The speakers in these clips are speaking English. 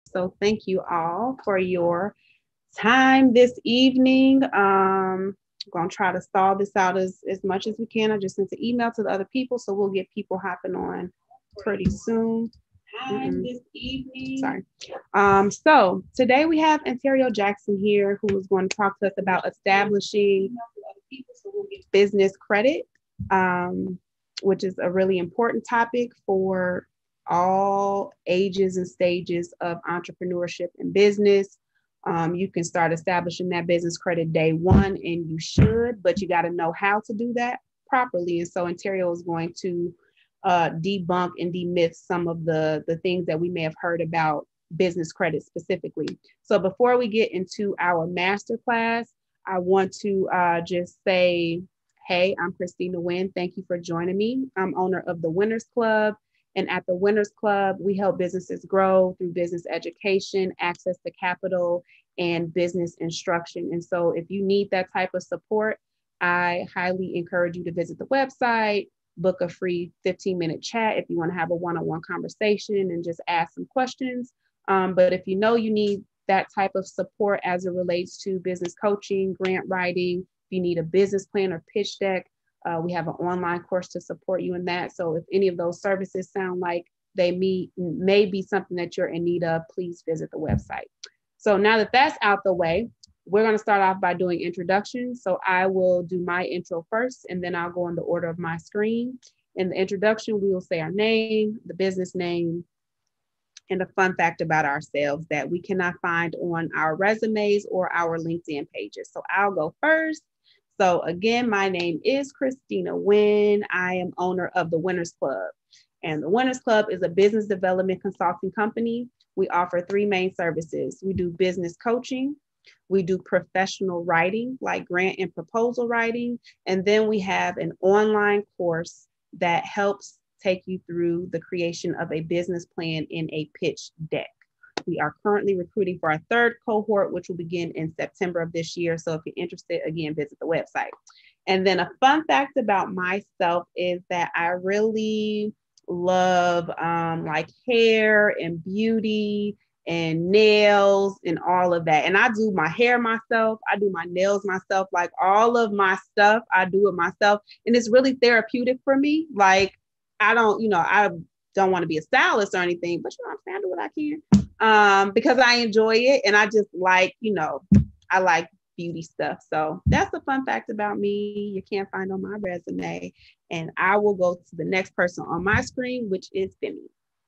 So thank you all for your time this evening. Gonna try to stall this out as much as we can. I just sent an email to the other people, so we'll get people hopping on pretty soon. This evening. Sorry. So today we have Anterio Jackson here, who is going to talk to us about establishing business credit, which is a really important topic for all ages and stages of entrepreneurship and business. You can start establishing that business credit day one, and you should, but you got to know how to do that properly. And so Anterio is going to debunk and demyth some of the things that we may have heard about business credit specifically. So before we get into our masterclass, I want to just say, hey, I'm Christina Wynn. Thank you for joining me. I'm owner of the Winners Club. And at the Winners Club, we help businesses grow through business education, access to capital, and business instruction. And so if you need that type of support, I highly encourage you to visit the website, book a free 15-minute chat if you want to have a one-on-one conversation and just ask some questions. But if you know you need that type of support as it relates to business coaching, grant writing, if you need a business plan or pitch deck, we have an online course to support you in that. So if any of those services sound like they may be something that you're in need of, please visit the website. So now that that's out the way, we're going to start off by doing introductions. So I will do my intro first, and then I'll go in the order of my screen. In the introduction, we will say our name, the business name, and a fun fact about ourselves that we cannot find on our resumes or our LinkedIn pages. So I'll go first. So again, my name is Christina Wynn. I am owner of the Winners Club. And the Winners Club is a business development consulting company. We offer three main services. We do business coaching. We do professional writing, like grant and proposal writing. And then we have an online course that helps take you through the creation of a business plan in a pitch deck. We are currently recruiting for our third cohort, which will begin in September of this year. So if you're interested, again, visit the website. And then a fun fact about myself is that I really love like hair and beauty and nails and all of that. And I do my hair myself. I do my nails myself. Like all of my stuff, I do it myself. And it's really therapeutic for me. Like I don't want to be a stylist or anything, but I'm saying I do what I can because I enjoy it. And I just like, I like beauty stuff. So that's a fun fact about me. You can't find on my resume. And I will go to the next person on my screen, which is Femi.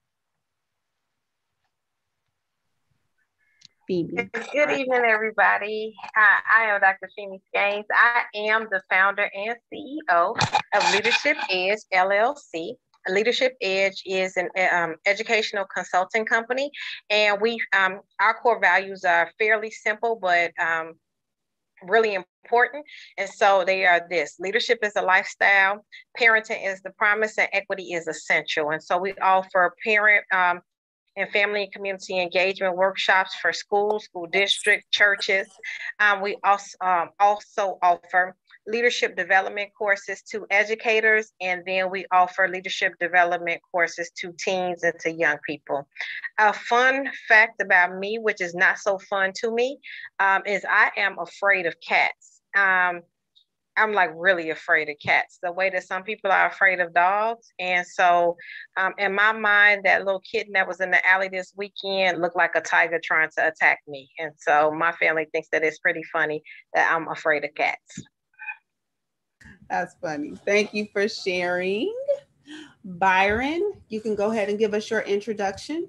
Good evening, everybody. I am Dr. Femi Gaines. I am the founder and CEO of Leadership Edge LLC. Leadership Edge is an educational consulting company, and our core values are fairly simple, but really important. And so they are this: leadership is a lifestyle, parenting is the promise, and equity is essential. And so we offer parent and family and community engagement workshops for schools, school districts, churches. We also offer leadership development courses to educators, and then we offer leadership development courses to teens and to young people. A fun fact about me, which is not so fun to me, is I am afraid of cats. I'm like really afraid of cats, the way that some people are afraid of dogs. And so in my mind, that little kitten that was in the alley this weekend looked like a tiger trying to attack me. And so my family thinks that it's pretty funny that I'm afraid of cats. That's funny. Thank you for sharing. Byron, you can go ahead and give us your introduction.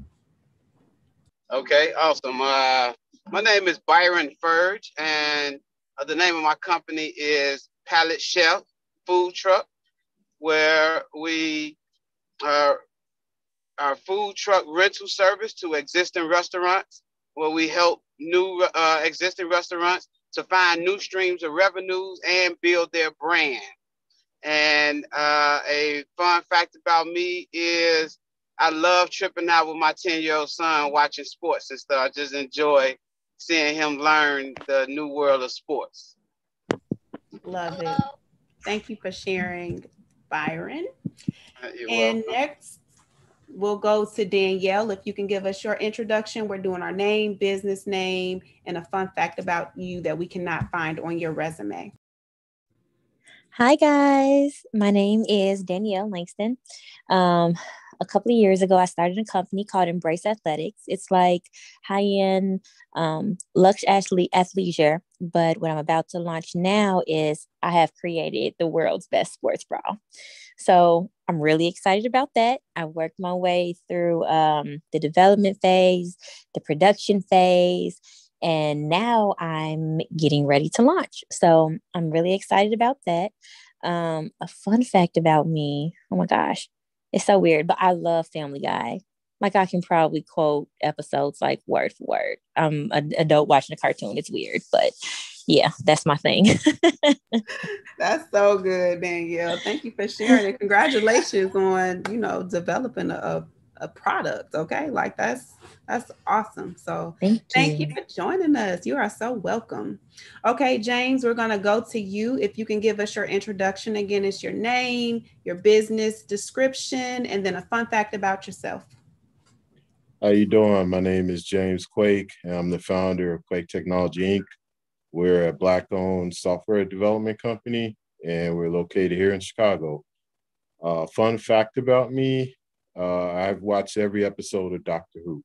Okay, awesome. My name is Byron Furge, and the name of my company is Pallet Chef Food Truck, where we are our food truck rental service to existing restaurants, where we help new existing restaurants to find new streams of revenues and build their brand. And a fun fact about me is I love tripping out with my 10-year-old son watching sports and stuff. I just enjoy seeing him learn the new world of sports. Love it. Thank you for sharing, Byron. You're and welcome. next, we'll go to Danielle. If you can give us your introduction. We're doing our name, business name, and a fun fact about you that we cannot find on your resume. Hi, guys. My name is Danielle Langston. A couple of years ago, I started a company called Embrace Athletics. It's like high-end luxe athleisure. But what I'm about to launch now is I have created the world's best sports bra. So I'm really excited about that. I worked my way through the development phase, the production phase, and now I'm getting ready to launch. So I'm really excited about that. A fun fact about me, oh my gosh, it's so weird, but I love Family Guy. Like I can probably quote episodes like word for word. I'm an adult watching a cartoon. It's weird, but yeah, that's my thing. That's so good, Danielle. Thank you for sharing it. Congratulations on, developing a product. Okay. Like that's awesome. So thank you for joining us. You are so welcome. Okay, James, we're gonna go to you. If you can give us your introduction again, it's your name, your business description, and then a fun fact about yourself. How you doing? My name is James Quake, and I'm the founder of Quake Technology Inc. We're a Black-owned software development company, and we're located here in Chicago. Fun fact about me, I've watched every episode of Doctor Who.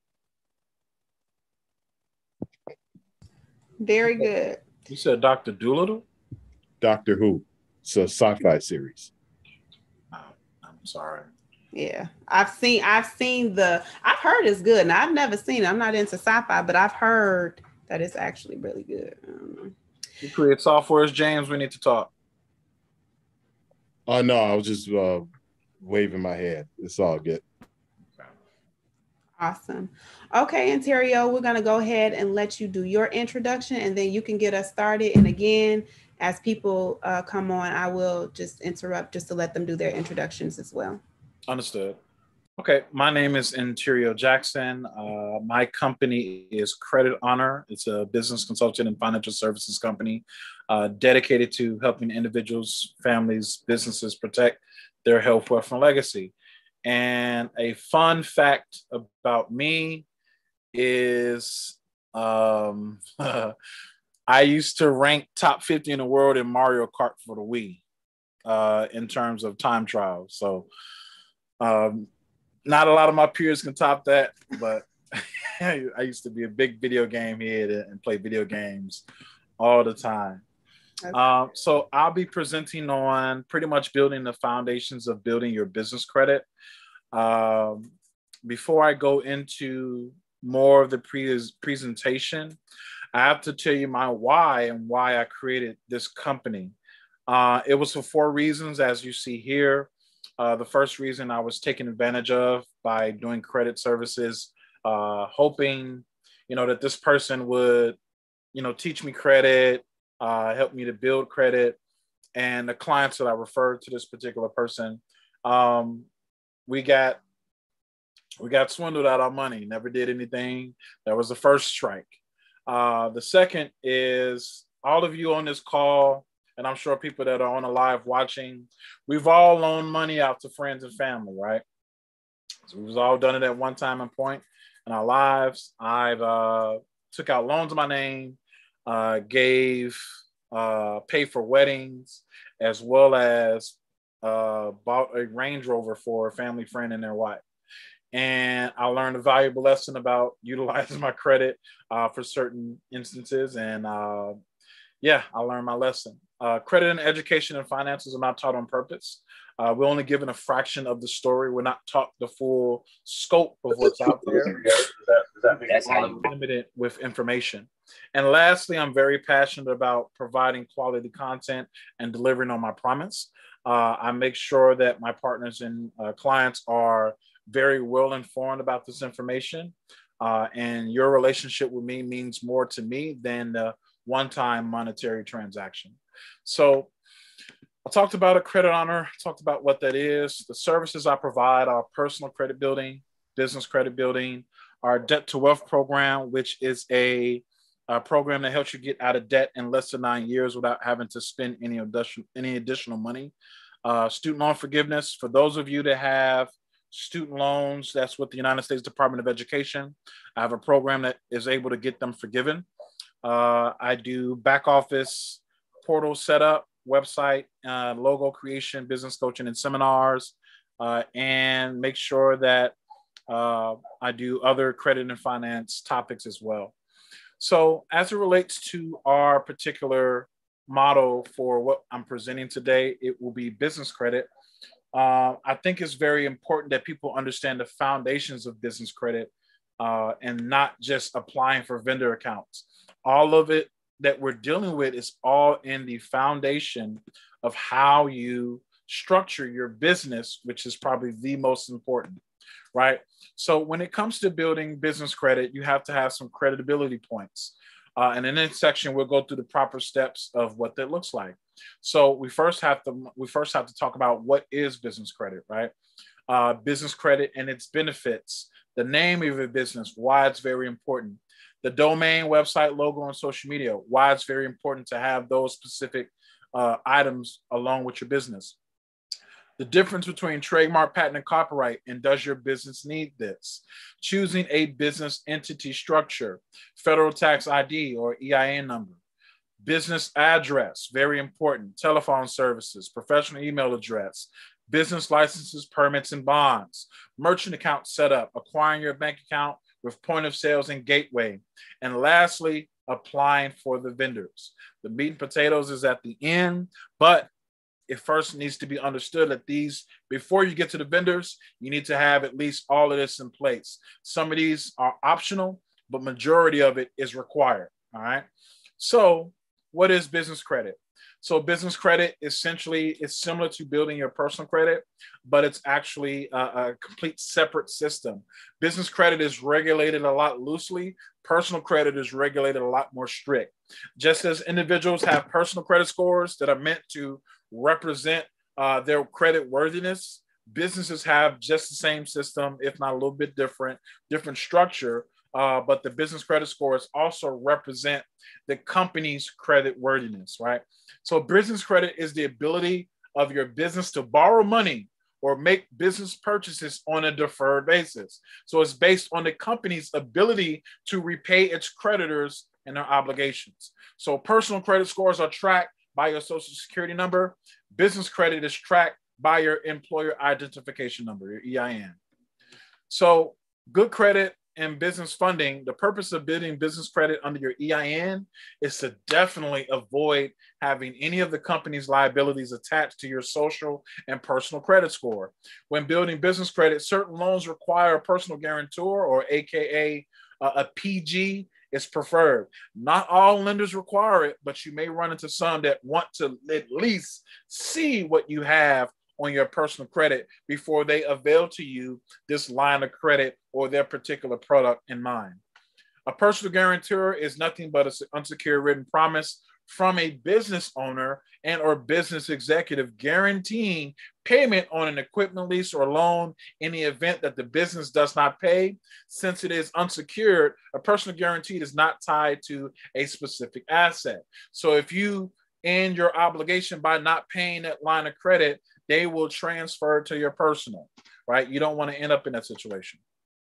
Very good. You said Dr. Doolittle? Doctor Who. It's a sci-fi series. Oh, I'm sorry. Yeah, I've heard it's good. Now I've never seen it. I'm not into sci-fi, but I've heard that it's actually really good. I don't know. You create softwares, James. We need to talk. Oh no, I was just waving my hand. It's all good. Awesome. Okay, Anterio, we're going to go ahead and let you do your introduction, and then you can get us started. And again, as people come on, I will just interrupt just to let them do their introductions as well. Understood. Okay, my name is Anterio Jackson. My company is Credit Honor. It's a business consulting and financial services company dedicated to helping individuals, families, businesses protect their health, wealth, and legacy. And a fun fact about me is I used to rank top 50 in the world in Mario Kart for the Wii in terms of time trials. So not a lot of my peers can top that, but I used to be a big video game head and play video games all the time. So I'll be presenting on pretty much building the foundations of building your business credit. Before I go into more of the presentation, I have to tell you my why and why I created this company. It was for 4 reasons, as you see here. The first reason I was taken advantage of by doing credit services, hoping, that this person would, teach me credit, help me to build credit. And the clients that I referred to this particular person, we got swindled out of our money, never did anything. That was the first strike. The second is all of you on this call, and I'm sure people that are on the live watching, we've all loaned money out to friends and family, right? So we've all done it at one time and point in our lives. I've took out loans in my name, paid for weddings, as well as bought a Range Rover for a family friend and their wife. And I learned a valuable lesson about utilizing my credit for certain instances. And I learned my lesson. Credit and education and finances are not taught on purpose. We're only given a fraction of the story. We're not taught the full scope of what's out there. That's how you're limited with information. And lastly, I'm very passionate about providing quality content and delivering on my promise. I make sure that my partners and clients are very well informed about this information. And your relationship with me means more to me than the one-time monetary transaction. So I talked about a Credit Honor, talked about what that is. The services I provide are personal credit building, business credit building, our debt to wealth program, which is a program that helps you get out of debt in less than 9 years without having to spend any additional money. Student loan forgiveness, for those of you that have student loans. That's with the United States Department of Education. I have a program that is able to get them forgiven. I do back office portal setup, website, logo creation, business coaching, and seminars, and make sure that I do other credit and finance topics as well. So as it relates to our particular model for what I'm presenting today, it will be business credit. I think it's very important that people understand the foundations of business credit and not just applying for vendor accounts. All of it that we're dealing with is all in the foundation of how you structure your business, which is probably the most important, right? So when it comes to building business credit, you have to have some credibility points. And in this section, we'll go through the proper steps of what that looks like. So we first have to talk about what is business credit, right? Business credit and its benefits, the name of your business, why it's very important, the domain, website, logo, and social media, why it's very important to have those specific items along with your business. The difference between trademark, patent, and copyright, and does your business need this? Choosing a business entity structure, federal tax ID or EIN number, business address, very important, telephone services, professional email address, business licenses, permits, and bonds, merchant account setup, acquiring your bank account with point of sales and gateway, and lastly, applying for the vendors. The meat and potatoes is at the end, but it first needs to be understood that these, before you get to the vendors, you need to have at least all of this in place. Some of these are optional, but majority of it is required, all right? So what is business credit? So business credit essentially is similar to building your personal credit, but it's actually a complete separate system. Business credit is regulated a lot loosely. Personal credit is regulated a lot more strict. Just as individuals have personal credit scores that are meant to represent their credit worthiness, businesses have just the same system, if not a little bit different structure. But the business credit scores also represent the company's credit worthiness, right? So business credit is the ability of your business to borrow money or make business purchases on a deferred basis. So it's based on the company's ability to repay its creditors and their obligations. So personal credit scores are tracked by your social security number. Business credit is tracked by your employer identification number, your EIN. So good credit and business funding, the purpose of building business credit under your EIN is to definitely avoid having any of the company's liabilities attached to your social and personal credit score. When building business credit, certain loans require a personal guarantor, or AKA a PG is preferred. Not all lenders require it, but you may run into some that want to at least see what you have on your personal credit before they avail to you this line of credit or their particular product in mind. A personal guarantor is nothing but an unsecured written promise from a business owner and or business executive guaranteeing payment on an equipment lease or loan in the event that the business does not pay. Since it is unsecured, a personal guarantee is not tied to a specific asset. So if you end your obligation by not paying that line of credit, they will transfer to your personal, right? You don't want to end up in that situation.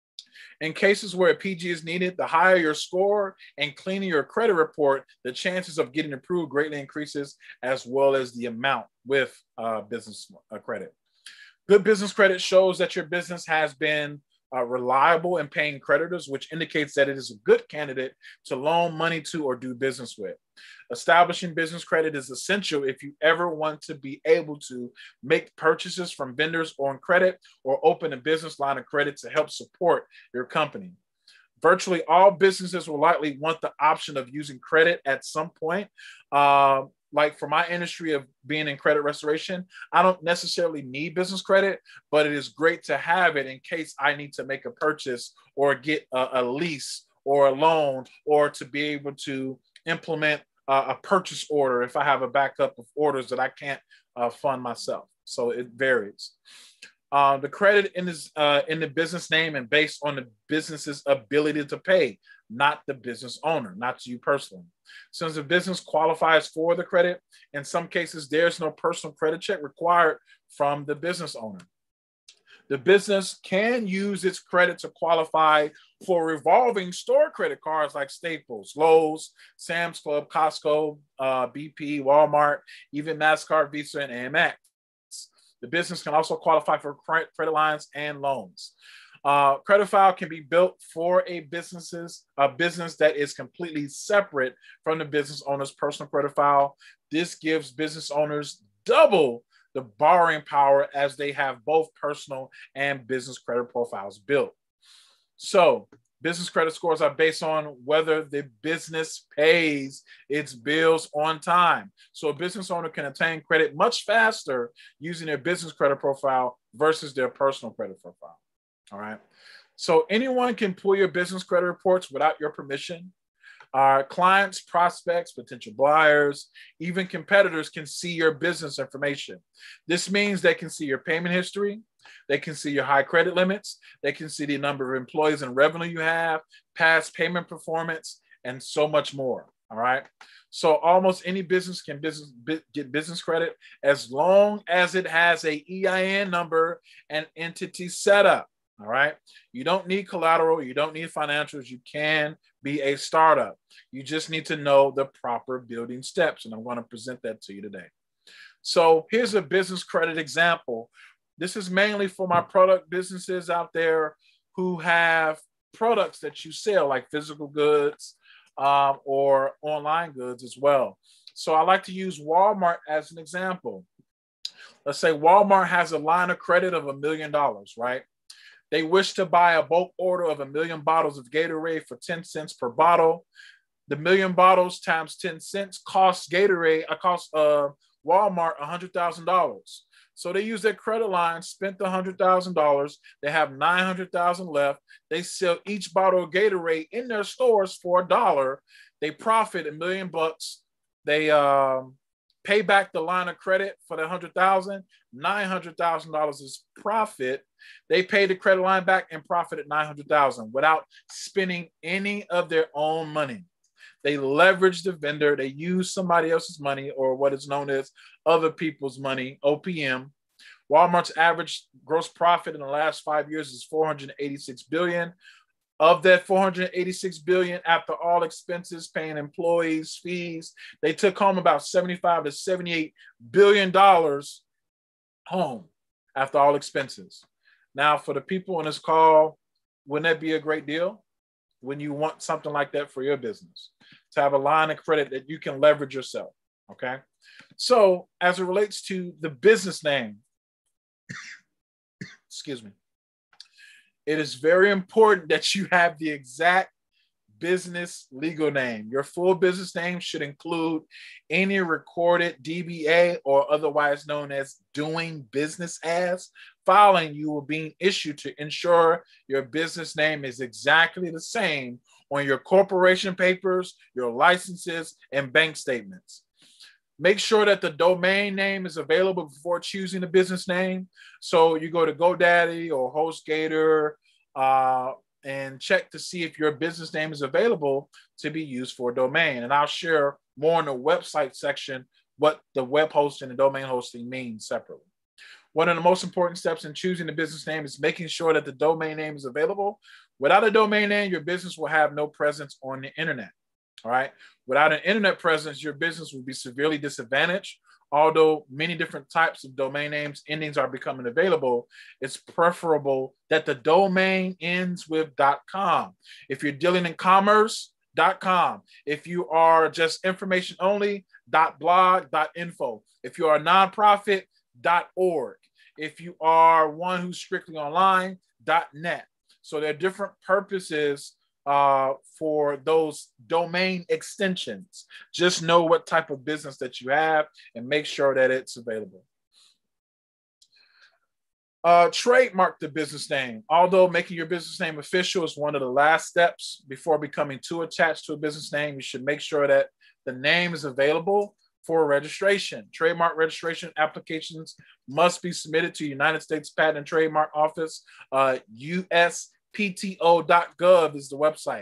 In cases where a PG is needed, the higher your score and cleaner your credit report, the chances of getting approved greatly increases, as well as the amount with business credit. Good business credit shows that your business has been reliable in paying creditors, which indicates that it is a good candidate to loan money to or do business with. Establishing business credit is essential if you ever want to be able to make purchases from vendors on credit or open a business line of credit to help support your company. Virtually all businesses will likely want the option of using credit at some point. Like for my industry of being in credit restoration, I don't necessarily need business credit, but it is great to have it in case I need to make a purchase or get a lease or a loan, or to be able to implement a purchase order if I have a backup of orders that I can't fund myself. So it varies. The credit in the business name and based on the business's ability to pay, not the business owner, not you personally. Since the business qualifies for the credit, in some cases, there's no personal credit check required from the business owner. The business can use its credit to qualify for revolving store credit cards like Staples, Lowe's, Sam's Club, Costco, BP, Walmart, even MasterCard, Visa, and Amex. The business can also qualify for credit lines and loans. Credit file can be built for a business that is completely separate from the business owner's personal credit file. This gives business owners double the borrowing power as they have both personal and business credit profiles built. So business credit scores are based on whether the business pays its bills on time. So a business owner can obtain credit much faster using their business credit profile versus their personal credit profile. All right. So anyone can pull your business credit reports without your permission. Our clients, prospects, potential buyers, even competitors can see your business information. This means they can see your payment history. They can see your high credit limits. They can see the number of employees and revenue you have, past payment performance, and so much more. All right. So almost any business can get business credit as long as it has a EIN number and entity setup. All right. You don't need collateral. You don't need financials. You can be a startup. You just need to know the proper building steps. And I'm going to present that to you today. So here's a business credit example. This is mainly for my product businesses out there who have products that you sell, like physical goods or online goods as well. So I like to use Walmart as an example. Let's say Walmart has a line of credit of $1 million, right? They wish to buy a bulk order of 1 million bottles of Gatorade for 10 cents per bottle. The 1 million bottles times 10 cents costs Walmart $100,000. So they use their credit line, spent the $100,000. They have $900,000 left. They sell each bottle of Gatorade in their stores for $1. They profit $1 million. They pay back the line of credit for the $100,000. $900,000 is profit. They pay the credit line back and profit at $900,000 without spending any of their own money. They leverage the vendor. They use somebody else's money, or what is known as other people's money, OPM. Walmart's average gross profit in the last 5 years is $486 billion. Of that $486 billion, after all expenses, paying employees, fees, they took home about $75 to $78 billion home after all expenses. Now, for the people on this call, wouldn't that be a great deal? When you want something like that for your business, to have a line of credit that you can leverage yourself, okay? So as it relates to the business name, excuse me, it is very important that you have the exact business legal name. Your full business name should include any recorded DBA or otherwise known as doing business as filing you will be issued to ensure your business name is exactly the same on your corporation papers, your licenses, and bank statements. Make sure that the domain name is available before choosing the business name. So you go to GoDaddy or HostGator and check to see if your business name is available to be used for a domain. And I'll share more in the website section what the web hosting and domain hosting means separately. One of the most important steps in choosing the business name is making sure that the domain name is available. Without a domain name, your business will have no presence on the internet. All right. Without an internet presence, your business will be severely disadvantaged. Although many different types of domain names endings are becoming available, it's preferable that the domain ends with .com. If you're dealing in commerce, .com. If you are just information only, .blog, .info. If you are a nonprofit, .org. If you are one who's strictly online, .net. So there are different purposes for those domain extensions. Just know what type of business that you have and make sure that it's available. Trademark the business name. Although making your business name official is one of the last steps before becoming too attached to a business name, you should make sure that the name is available for registration. Trademark registration applications must be submitted to United States Patent and Trademark Office. USPTO.gov is the website.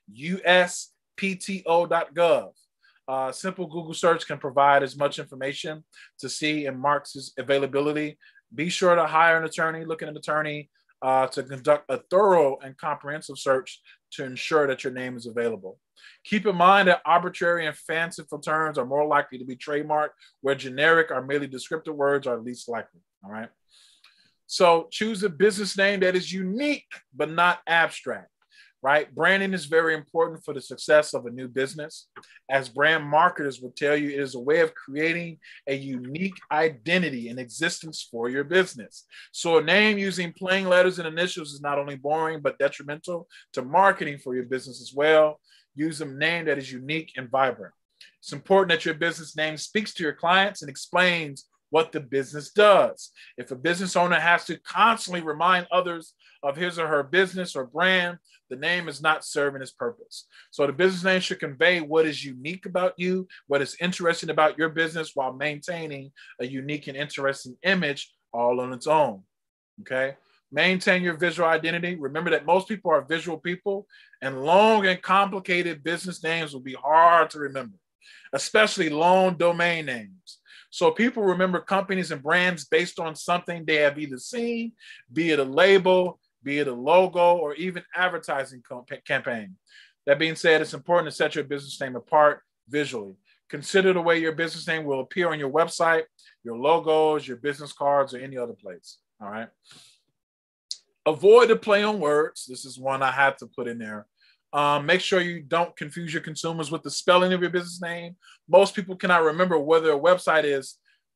USPTO.gov. Simple Google search can provide as much information to see and marks its availability. Be sure to hire an attorney, look at an attorney to conduct a thorough and comprehensive search to ensure that your name is available. Keep in mind that arbitrary and fanciful terms are more likely to be trademarked, where generic or merely descriptive words are least likely. All right. So choose a business name that is unique but not abstract. Right? Branding is very important for the success of a new business. As brand marketers will tell you, it is a way of creating a unique identity and existence for your business. So a name using plain letters and initials is not only boring, but detrimental to marketing for your business as well. Use a name that is unique and vibrant. It's important that your business name speaks to your clients and explains what the business does. If a business owner has to constantly remind others of his or her business or brand, the name is not serving its purpose. So the business name should convey what is unique about you, what is interesting about your business, while maintaining a unique and interesting image all on its own. Okay. Maintain your visual identity. Remember that most people are visual people, and long and complicated business names will be hard to remember, especially long domain names. So people remember companies and brands based on something they have either seen, be it a label, be it a logo, or even advertising campaign. That being said, it's important to set your business name apart visually. Consider the way your business name will appear on your website, your logos, your business cards, or any other place. All right. Avoid the play on words. This is one I have to put in there. Make sure you don't confuse your consumers with the spelling of your business name. Most people cannot remember whether a website is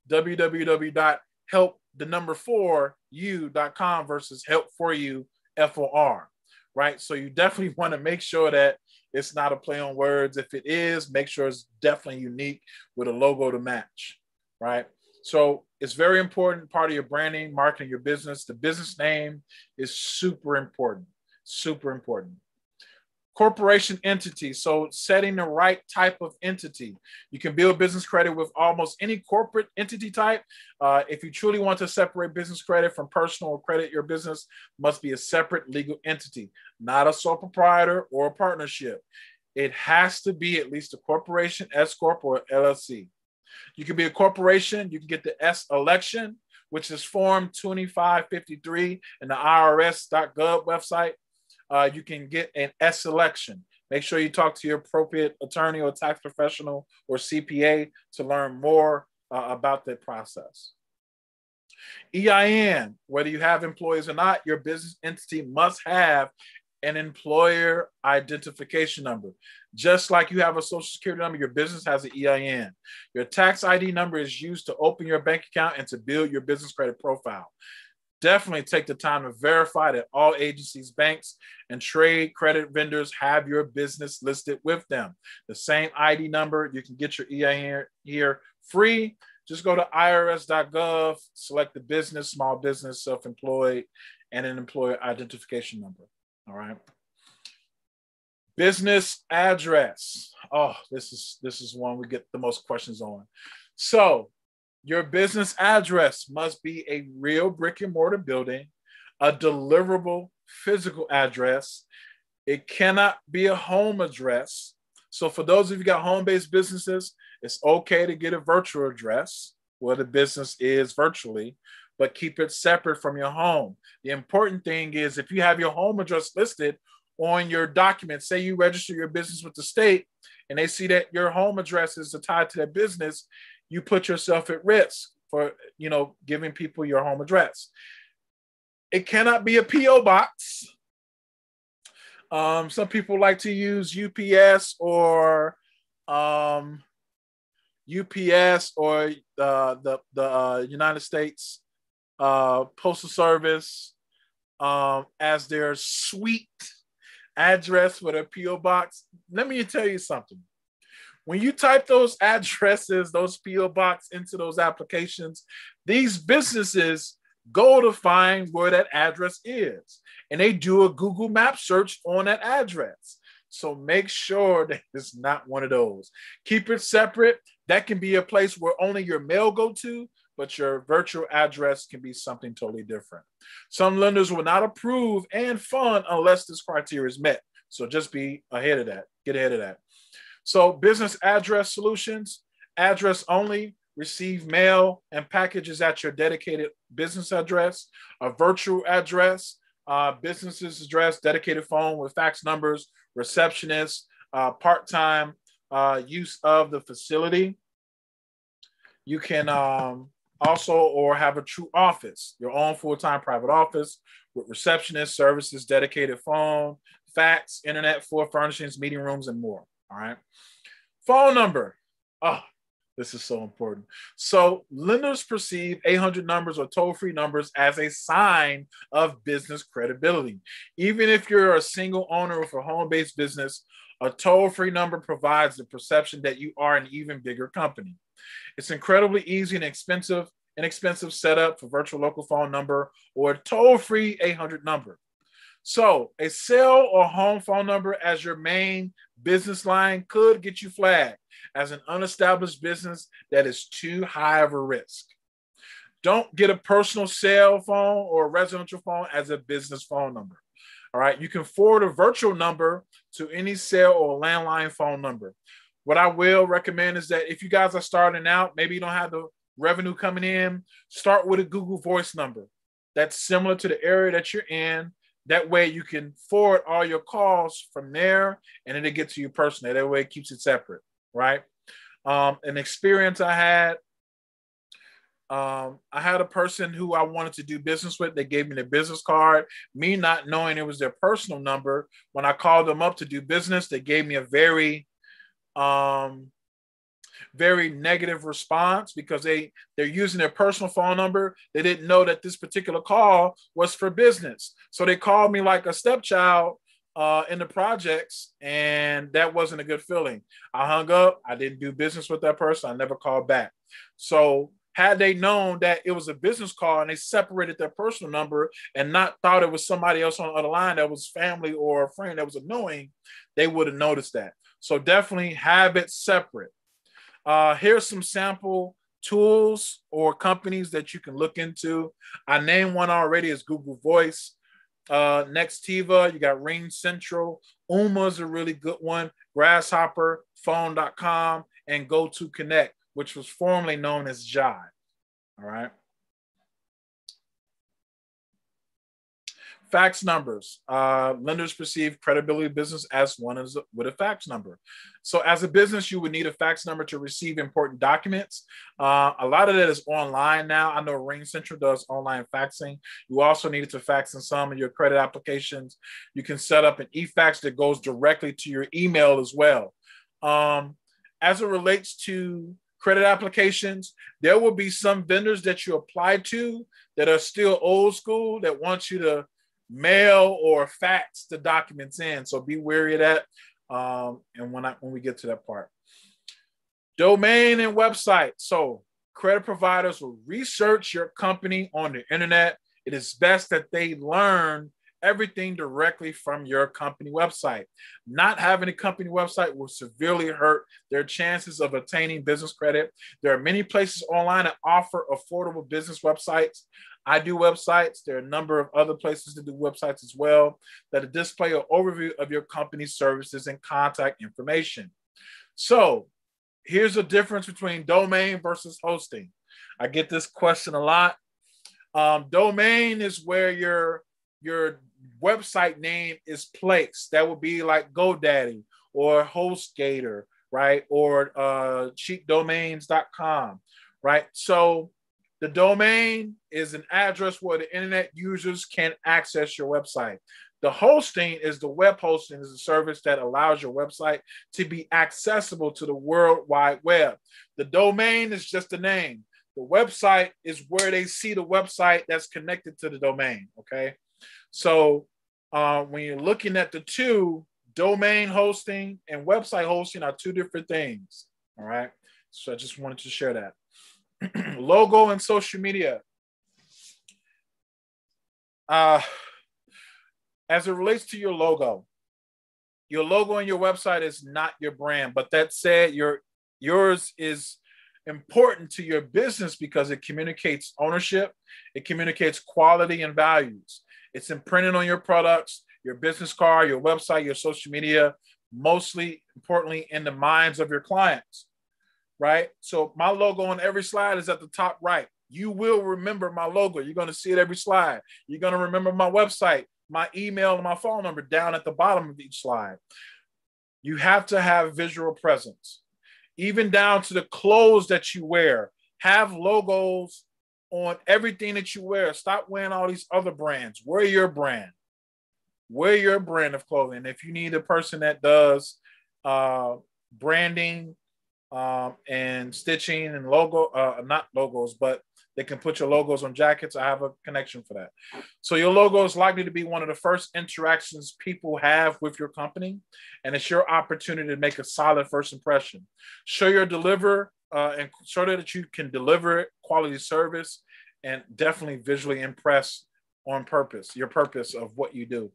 www.help4u.com versus help4u, F-O-R, right? So you definitely want to make sure that it's not a play on words. If it is, make sure it's definitely unique with a logo to match, right? So it's very important part of your branding, marketing your business. The business name is super important, super important. Corporation entity. So setting the right type of entity. You can build business credit with almost any corporate entity type. If you truly want to separate business credit from personal credit, your business must be a separate legal entity, not a sole proprietor or a partnership. It has to be at least a corporation, S Corp, or LLC. You can be a corporation. You can get the S election, which is Form 2553 in the IRS.gov website. You can get an S election. Make sure you talk to your appropriate attorney or tax professional or CPA to learn more about that process. EIN, whether you have employees or not, your business entity must have an employer identification number. Just like you have a social security number, your business has an EIN. Your tax ID number is used to open your bank account and to build your business credit profile. Definitely take the time to verify that all agencies, banks, and trade credit vendors have your business listed with them. The same ID number, you can get your EIN here free. Just go to irs.gov, select the business, small business, self-employed, and an employer identification number. All right. Business address. Oh, this is one we get the most questions on. So your business address must be a real brick and mortar building, a deliverable physical address. It cannot be a home address. So for those of you who got home-based businesses, it's okay to get a virtual address where the business is virtually, but keep it separate from your home. The important thing is if you have your home address listed on your document, say you register your business with the state and they see that your home address is tied to that business, you put yourself at risk for, giving people your home address. It cannot be a P.O. box. Some people like to use UPS or the United States Postal Service as their suite address for their P.O. box. Let me tell you something. When you type those addresses, those P.O. box into those applications, these businesses go to find where that address is. And they do a Google Map search on that address. So make sure that it's not one of those. Keep it separate. That can be a place where only your mail go to, but your virtual address can be something totally different. Some lenders will not approve and fund unless this criteria is met. So just be ahead of that. Get ahead of that. So business address solutions, address only, receive mail and packages at your dedicated business address, a virtual address, business's address, dedicated phone with fax numbers, receptionist, part-time use of the facility. You can also or have a true office, your own full-time private office with receptionist services, dedicated phone, fax, internet, floor furnishings, meeting rooms, and more. All right. Phone number. Oh, this is so important. So lenders perceive 800 numbers or toll-free numbers as a sign of business credibility. Even if you're a single owner of a home-based business, a toll-free number provides the perception that you are an even bigger company. It's incredibly easy and inexpensive setup for virtual local phone number or a toll-free 800 number. So a cell or home phone number as your main business line could get you flagged as an unestablished business that is too high of a risk. Don't get a personal cell phone or a residential phone as a business phone number. All right. You can forward a virtual number to any cell or landline phone number. What I will recommend is that if you guys are starting out, maybe you don't have the revenue coming in, start with a Google Voice number that's similar to the area that you're in. That way you can forward all your calls from there and then it gets to you personally. That way it keeps it separate, right? An experience I had a person who I wanted to do business with. They gave me their business card. Me not knowing it was their personal number. When I called them up to do business, they gave me a very negative response because they're using their personal phone number. They didn't know that this particular call was for business. So they called me like a stepchild in the projects, and that wasn't a good feeling. I hung up. I didn't do business with that person. I never called back. So had they known that it was a business call and they separated their personal number and not thought it was somebody else on the other line that was family or a friend that was annoying, they would have noticed that. So definitely have it separate. Here's some sample tools or companies that you can look into. I named one already as Google Voice. Nextiva, you got Ring Central. Uma's a really good one. Grasshopper, Phone.com, and GoToConnect, which was formerly known as Jive. All right. Fax numbers. Lenders perceive credibility of business as one with a fax number. So as a business, you would need a fax number to receive important documents. A lot of that is online now. I know Ring Central does online faxing. You also need it to fax in some of your credit applications. You can set up an e-fax that goes directly to your email as well. As it relates to credit applications, there will be some vendors that you apply to that are still old school that want you to mail or fax the documents in. So be wary of that. And when we get to that part, domain and website. So credit providers will research your company on the internet. It is best that they learn everything directly from your company website. Not having a company website will severely hurt their chances of attaining business credit. There are many places online that offer affordable business websites. I do websites. There are a number of other places that do websites as well that display an overview of your company's services and contact information. So here's the difference between domain versus hosting. I get this question a lot. Domain is where your website name is placed. That would be like GoDaddy or HostGator, right? Or cheapdomains.com, right? So the domain is an address where the internet users can access your website. The hosting is the web hosting is a service that allows your website to be accessible to the World Wide Web. The domain is just a name. The website is where they see the website that's connected to the domain, okay? So when you're looking at the two, domain hosting and website hosting are two different things, all right? So I just wanted to share that. Logo and social media. As it relates to your logo and your website is not your brand, but that said, yours is important to your business because it communicates ownership, it communicates quality and values. It's imprinted on your products, your business card, your website, your social media, mostly importantly in the minds of your clients. right? So my logo on every slide is at the top right. You will remember my logo. You're going to see it every slide. You're going to remember my website, my email, and my phone number down at the bottom of each slide. You have to have visual presence. Even down to the clothes that you wear. Have logos on everything that you wear. Stop wearing all these other brands. Wear your brand. Wear your brand of clothing. If you need a person that does branding and stitching and not logos, but they can put your logos on jackets, I have a connection for that. So your logo is likely to be one of the first interactions people have with your company, and it's your opportunity to make a solid first impression. Show your deliver and show that you can deliver quality service, and definitely visually impress on purpose, your purpose of what you do.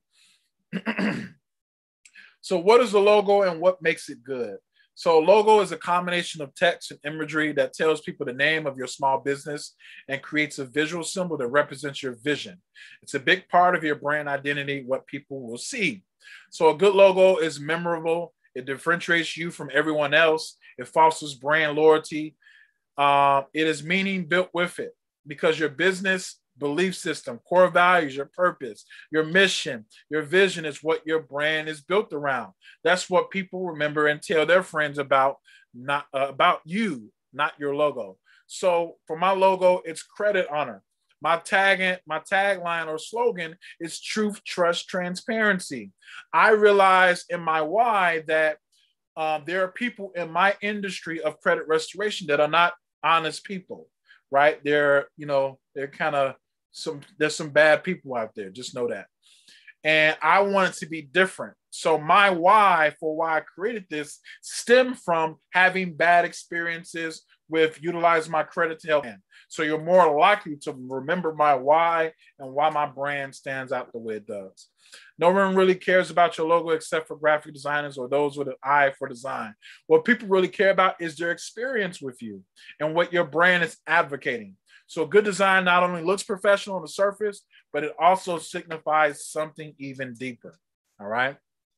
So what is the logo and what makes it good? So a logo is a combination of text and imagery that tells people the name of your small business and creates a visual symbol that represents your vision. It's a big part of your brand identity, what people will see. So a good logo is memorable. It differentiates you from everyone else. It fosters brand loyalty. It is meaning built with it because your business belief system, core values, your purpose, your mission, your vision is what your brand is built around. That's what people remember and tell their friends about, not about you, not your logo. So for my logo, it's credit, honor. My tagline or slogan is truth, trust, transparency. I realize in my why that there are people in my industry of credit restoration that are not honest people, right? They're kind of there's some bad people out there. Just know that. And I want it to be different. So my why for why I created this stemmed from having bad experiences with utilizing my credit to help. So you're more likely to remember my why and why my brand stands out the way it does. No one really cares about your logo except for graphic designers or those with an eye for design. What people really care about is their experience with you and what your brand is advocating. So good design not only looks professional on the surface, but it also signifies something even deeper. All right.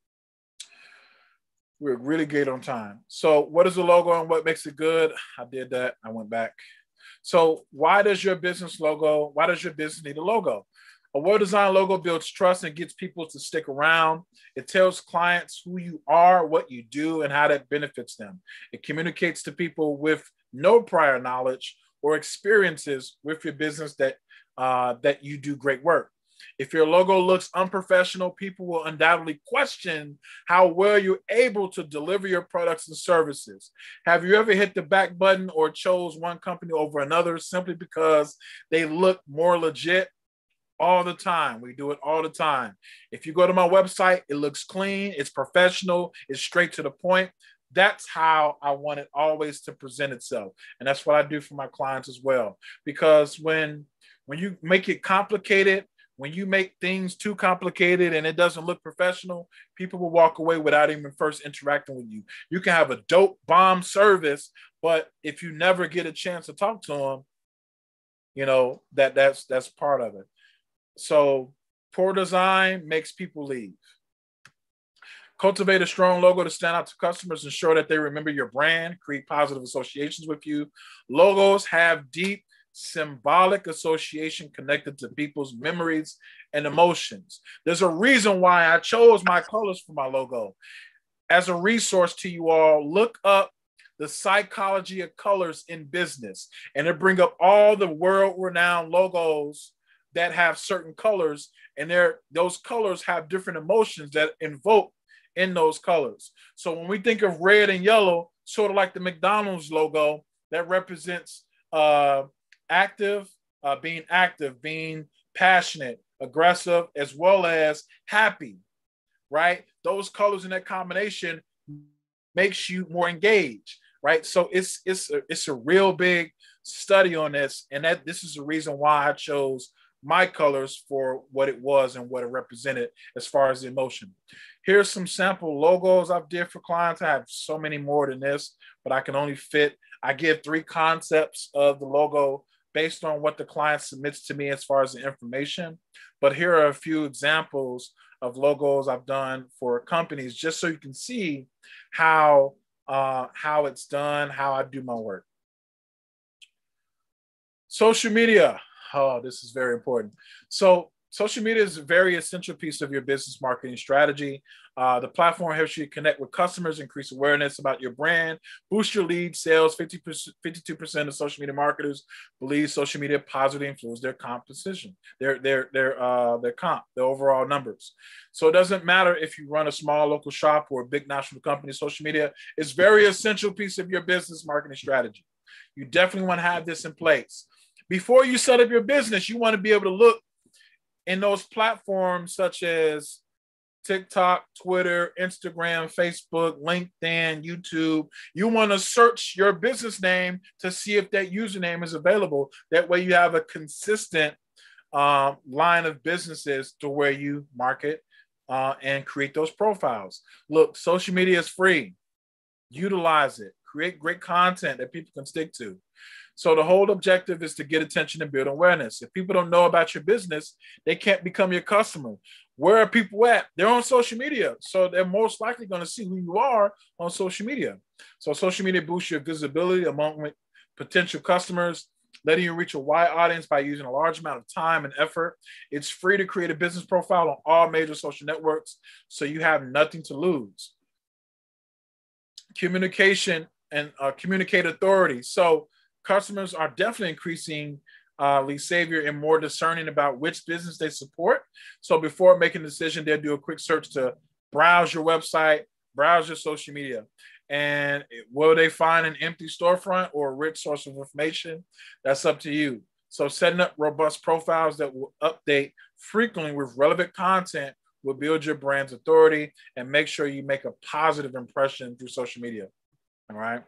We're really good on time. So what is the logo and what makes it good? I did that. I went back. So why does your business need a logo? A well-designed logo builds trust and gets people to stick around. It tells clients who you are, what you do, and how that benefits them. It communicates to people with no prior knowledge or experiences with your business that you do great work. If your logo looks unprofessional, people will undoubtedly question how well you're able to deliver your products and services. Have you ever hit the back button or chose one company over another simply because they look more legit? All the time. We do it all the time. If you go to my website, it looks clean, it's professional, it's straight to the point. That's how I want it always to present itself. And that's what I do for my clients as well. Because when you make it complicated, when you make things too complicated and it doesn't look professional, people will walk away without even first interacting with you. You can have a dope bomb service, but if you never get a chance to talk to them, that's part of it. So poor design makes people leave. Cultivate a strong logo to stand out to customers, ensure that they remember your brand, create positive associations with you. Logos have deep symbolic association connected to people's memories and emotions. There's a reason why I chose my colors for my logo. As a resource to you all, look up the psychology of colors in business, and it bring up all the world-renowned logos that have certain colors, and those colors have different emotions that invoke in those colors. So when we think of red and yellow, sort of like the McDonald's logo, that represents being active, being passionate, aggressive, as well as happy, right? Those colors in that combination makes you more engaged, right? So it's a real big study on this, and this is the reason why I chose my colors for what it was and what it represented as far as the emotion. Here's some sample logos I've did for clients. I have so many more than this, but I can only I give 3 concepts of the logo based on what the client submits to me as far as the information. But here are a few examples of logos I've done for companies, just so you can see how how it's done, how I do my work. Social media. Oh, this is very important. So social media is a very essential piece of your business marketing strategy. The platform helps you connect with customers, increase awareness about your brand, boost your lead sales. 52% of social media marketers believe social media positively influence their composition, their comp, the overall numbers. So it doesn't matter if you run a small local shop or a big national company. Social media is a very essential piece of your business marketing strategy. You definitely want to have this in place. Before you set up your business, you want to be able to look in those platforms such as TikTok, Twitter, Instagram, Facebook, LinkedIn, YouTube. You want to search your business name to see if that username is available. That way you have a consistent line of businesses to where you market and create those profiles. Look, social media is free. Utilize it. Create great content that people can stick to. So the whole objective is to get attention and build awareness. If people don't know about your business, they can't become your customer. Where are people at? They're on social media. So they're most likely going to see who you are on social media. So social media boosts your visibility among potential customers, letting you reach a wide audience by using a large amount of time and effort. It's free to create a business profile on all major social networks, so you have nothing to lose. Communication and communicate authority. So customers are definitely increasing savior and more discerning about which business they support. So before making a decision, they'll do a quick search to browse your website, browse your social media. And will they find an empty storefront or a rich source of information? That's up to you. So setting up robust profiles that will update frequently with relevant content will build your brand's authority and make sure you make a positive impression through social media. All right.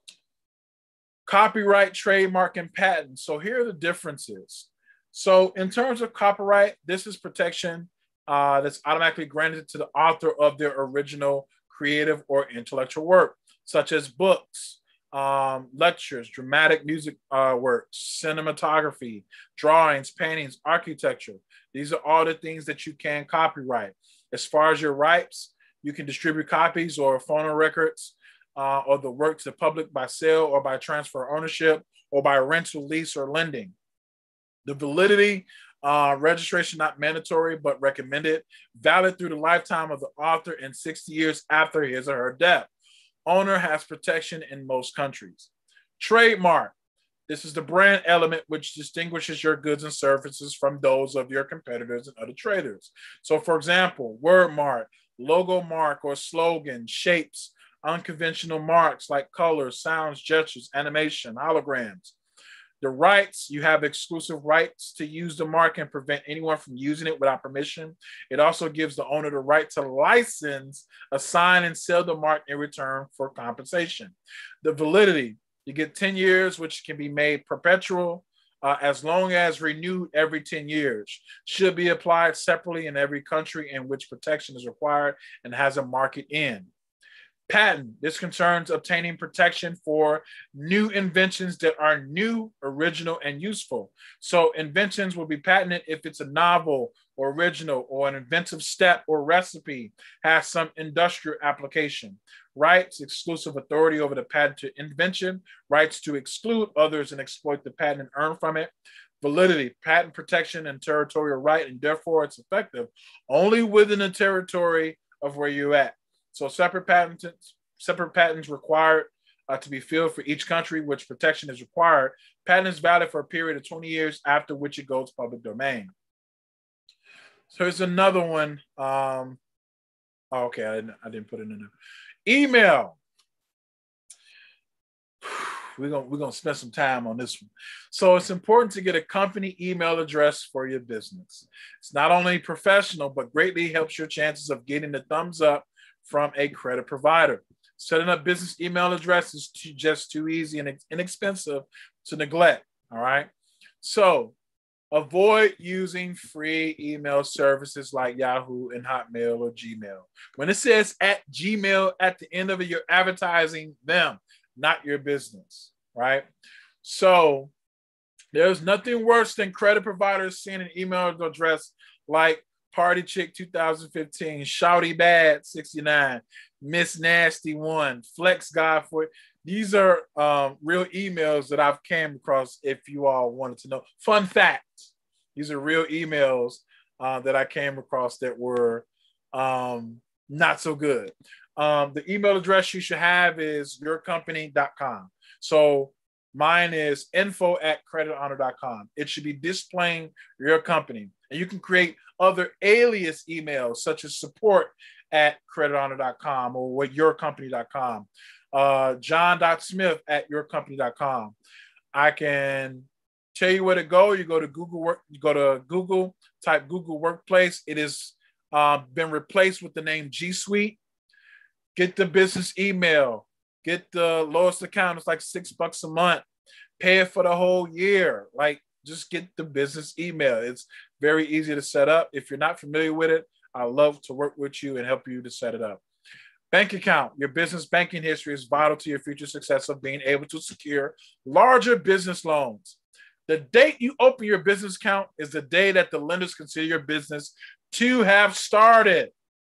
Copyright, trademark, and patent. So here are the differences. So in terms of copyright, this is protection that's automatically granted to the author of their original creative or intellectual work, such as books, lectures, dramatic music works, cinematography, drawings, paintings, architecture. These are all the things that you can copyright. As far as your rights, you can distribute copies or phono records or the work to the public by sale or by transfer ownership or by rental, lease, or lending. The validity, registration not mandatory but recommended, valid through the lifetime of the author and 60 years after his or her death. Owner has protection in most countries. Trademark. This is the brand element which distinguishes your goods and services from those of your competitors and other traders. So for example, word mark, logo mark or slogan, shapes, unconventional marks like colors, sounds, gestures, animation, holograms. The rights, you have exclusive rights to use the mark and prevent anyone from using it without permission. It also gives the owner the right to license, assign, and sell the mark in return for compensation. The validity, you get 10 years, which can be made perpetual as long as renewed every 10 years. Should be applied separately in every country in which protection is required and has a market end. Patent. This concerns obtaining protection for new inventions that are new, original, and useful. So inventions will be patented if it's a novel or original or an inventive step or recipe, has some industrial application. Rights, exclusive authority over the patented invention, rights to exclude others and exploit the patent and earn from it. Validity, patent protection and territorial right, and therefore it's effective only within the territory of where you're at. So separate patents required to be filled for each country, which protection is required. Patent is valid for a period of 20 years, after which it goes public domain. So here's another one. Okay, I didn't put it in there. Email. We're gonna spend some time on this one. So it's important to get a company email address for your business. It's not only professional, but greatly helps your chances of getting the thumbs up from a credit provider. Setting up business email address is just too easy and inexpensive to neglect. All right. So avoid using free email services like Yahoo and Hotmail or Gmail. When it says at Gmail at the end of it, you're advertising them, not your business. Right. So there's nothing worse than credit providers seeing an email address like Party Chick 2015, Shouty Bad 69, Miss Nasty One, Flex God for it. These are real emails that I've came across. If you all wanted to know, fun fact: these are real emails that I came across that were not so good. The email address you should have is yourcompany.com. So mine is info@credithonor.com. It should be displaying your company. And you can create other alias emails such as support@credithonor.com or yourcompany.com. John.smith@yourcompany.com. I can tell you where to go. You go to Google, type Google Workplace. It has been replaced with the name G Suite. Get the business email. Get the lowest account. It's like $6 a month. Pay it for the whole year. Like, just get the business email. It's very easy to set up. If you're not familiar with it, I love to work with you and help you to set it up. Bank account. Your business banking history is vital to your future success of being able to secure larger business loans. The date you open your business account is the day that the lenders consider your business to have started.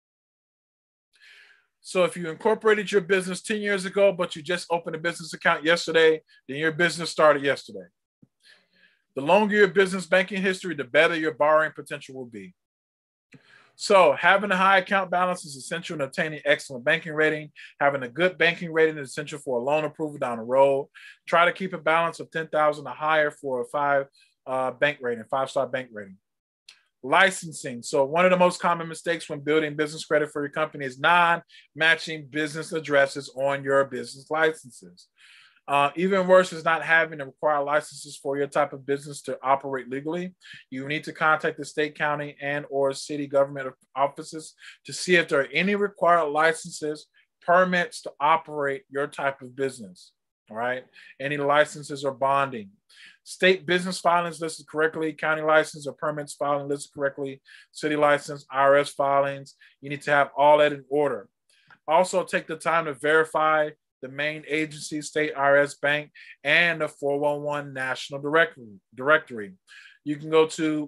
So if you incorporated your business 10 years ago, but you just opened a business account yesterday, then your business started yesterday. The longer your business banking history, the better your borrowing potential will be. So having a high account balance is essential in obtaining excellent banking rating. Having a good banking rating is essential for a loan approval down the road. Try to keep a balance of 10,000 or higher for a five-star bank rating. Licensing. So one of the most common mistakes when building business credit for your company is non-matching business addresses on your business licenses. Even worse is not having the required licenses for your type of business to operate legally. You need to contact the state, county, and or city government offices to see if there are any required licenses, permits to operate your type of business. All right. Any licenses or bonding. State business filings listed correctly, county license or permits filing listed correctly, city license, IRS filings. You need to have all that in order. Also, take the time to verify the main agency, state IRS, bank, and the 411 national directory. You can go to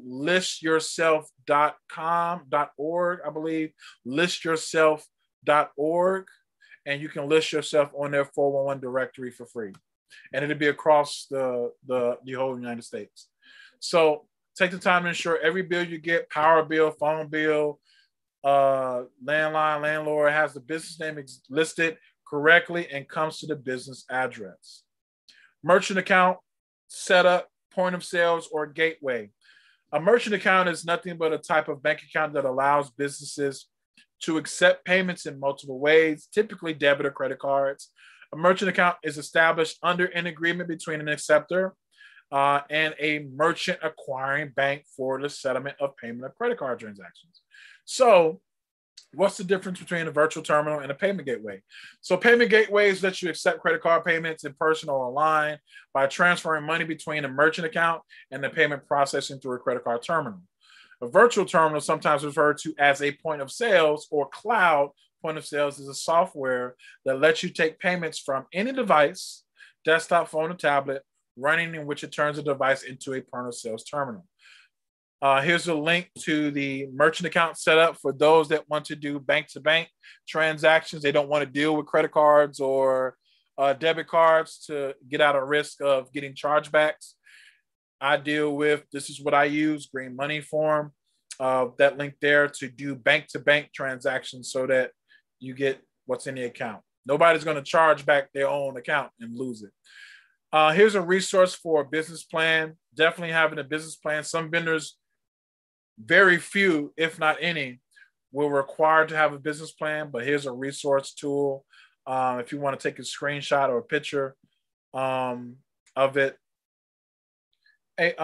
listyourself.com.org, I believe, listyourself.org, and you can list yourself on their 411 directory for free. And it'll be across the whole United States. So take the time to ensure every bill you get, power bill, phone bill, landline, landlord, has the business name listed correctly and comes to the business address. Merchant account setup, point of sales, or gateway. A merchant account is nothing but a type of bank account that allows businesses to accept payments in multiple ways, typically debit or credit cards. A merchant account is established under an agreement between an acceptor and a merchant acquiring bank for the settlement of payment of credit card transactions. So what's the difference between a virtual terminal and a payment gateway? So payment gateways let you accept credit card payments in person or online by transferring money between a merchant account and the payment processing through a credit card terminal. A virtual terminal, sometimes referred to as a point of sales or cloud point of sales, is a software that lets you take payments from any device, desktop, phone, or tablet, running in which it turns the device into a point of sales terminal. Here's a link to the merchant account setup for those that want to do bank-to-bank transactions. They don't want to deal with credit cards or debit cards to get out of risk of getting chargebacks. I deal with, this is what I use, Green Money Form, that link there to do bank-to-bank transactions so that you get what's in the account. Nobody's going to charge back their own account and lose it. Here's a resource for a business plan. Definitely having a business plan. Some vendors, very few, if not any, will require to have a business plan, but here's a resource tool. If you want to take a screenshot or a picture of it. Hey,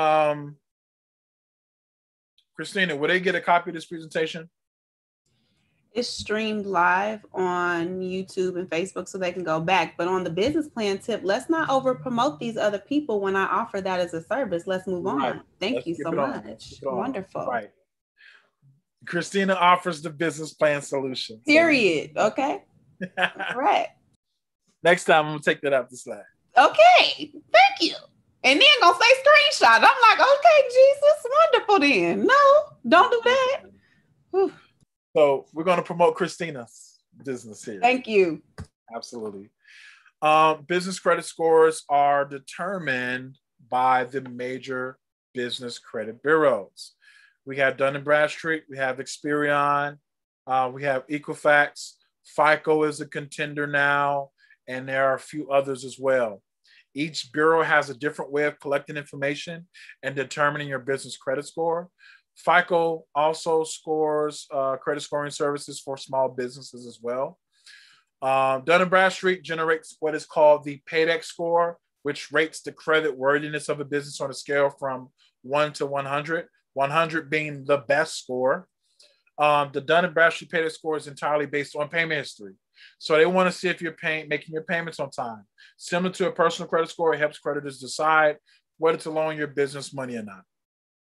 Christina, will they get a copy of this presentation? It's streamed live on YouTube and Facebook so they can go back. But on the business plan tip, let's not over promote these other people when I offer that as a service. Let's move on. Thank you so much. Wonderful. Right. Christina offers the business plan solution. Period. Okay. All right. Next time I'm gonna take that out the slide. Okay. Thank you. And then gonna say screenshot. I'm like, okay, Jesus, wonderful then. No, don't do that. Whew. So we're going to promote Christina. business here. Thank you. Absolutely. Business credit scores are determined by the major business credit bureaus. We have Dun & Bradstreet, we have Experian, we have Equifax, FICO is a contender now, and there are a few others as well. Each bureau has a different way of collecting information and determining your business credit score. FICO also scores credit scoring services for small businesses as well. Dun & Bradstreet generates what is called the Paydex score, which rates the credit worthiness of a business on a scale from 1 to 100, 100 being the best score. The Dun & Bradstreet Paydex score is entirely based on payment history. So they want to see if you're making your payments on time. Similar to a personal credit score, it helps creditors decide whether to loan your business money or not.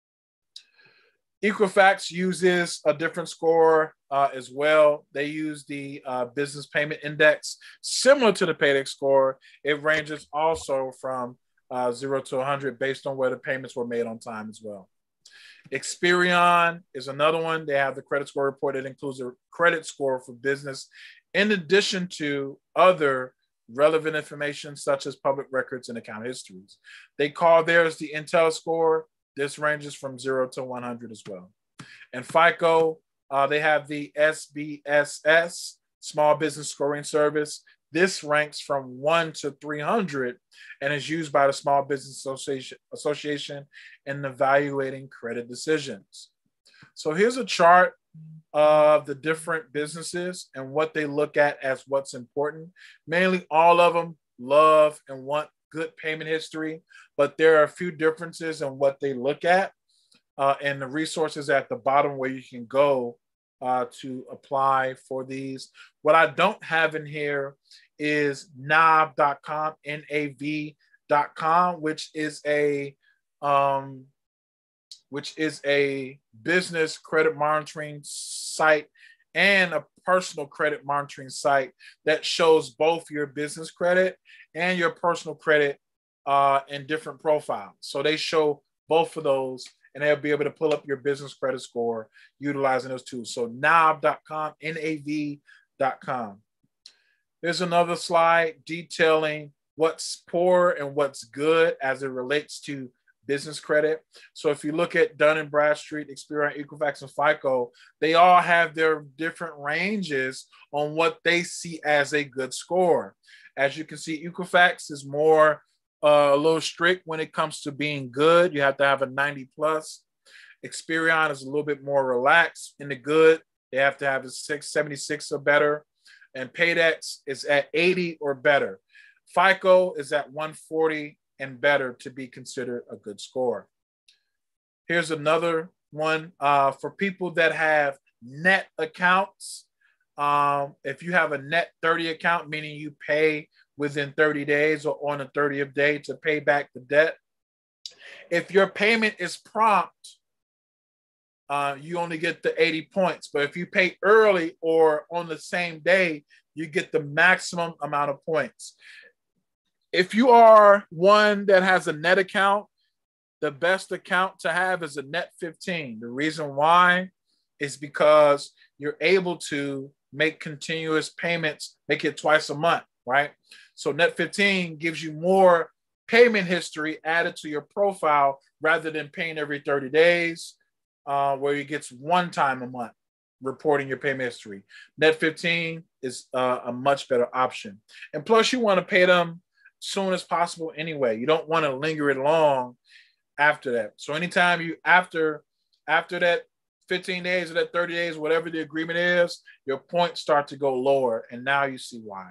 Equifax uses a different score as well. They use the business payment index, similar to the Paydex score. It ranges also from 0 to 100 based on whether payments were made on time as well. Experian is another one. They have the credit score report. It includes a credit score for business in addition to other relevant information such as public records and account histories. They call theirs the Intel score. This ranges from 0 to 100 as well. And FICO, they have the SBSS, Small Business Scoring Service. This ranks from 1 to 300 and is used by the Small Business Association in evaluating credit decisions. So here's a chart of the different businesses and what they look at as what's important. Mainly all of them love and want good payment history, but there are a few differences in what they look at and the resources at the bottom where you can go to apply for these. What I don't have in here is nav.com, NAV.com, which is a business credit monitoring site and a personal credit monitoring site that shows both your business credit and your personal credit in different profiles. So they show both of those and they'll be able to pull up your business credit score utilizing those tools. So nav.com, NAV.com. There's another slide detailing what's poor and what's good as it relates to business credit. So if you look at Dun & Bradstreet, Experian, Equifax, and FICO, they all have their different ranges on what they see as a good score. As you can see, Equifax is more a little strict when it comes to being good. You have to have a 90 plus. Experian is a little bit more relaxed in the good. They have to have a 76 or better. And Paydex is at 80 or better. FICO is at 140 and better to be considered a good score. Here's another one for people that have net accounts. If you have a net 30 account, meaning you pay within 30 days or on the 30th day to pay back the debt. If your payment is prompt, you only get the 80 points. But if you pay early or on the same day, you get the maximum amount of points. If you are one that has a net account, the best account to have is a net 15. The reason why is because you're able to make continuous payments, make it twice a month, right? So net 15 gives you more payment history added to your profile rather than paying every 30 days, where you get one time a month reporting your payment history. Net 15 is a much better option. And plus you want to pay them soon as possible anyway. You don't want to linger it long after that. So anytime you, after that 15 days or that 30 days, whatever the agreement is, your points start to go lower. And now you see why.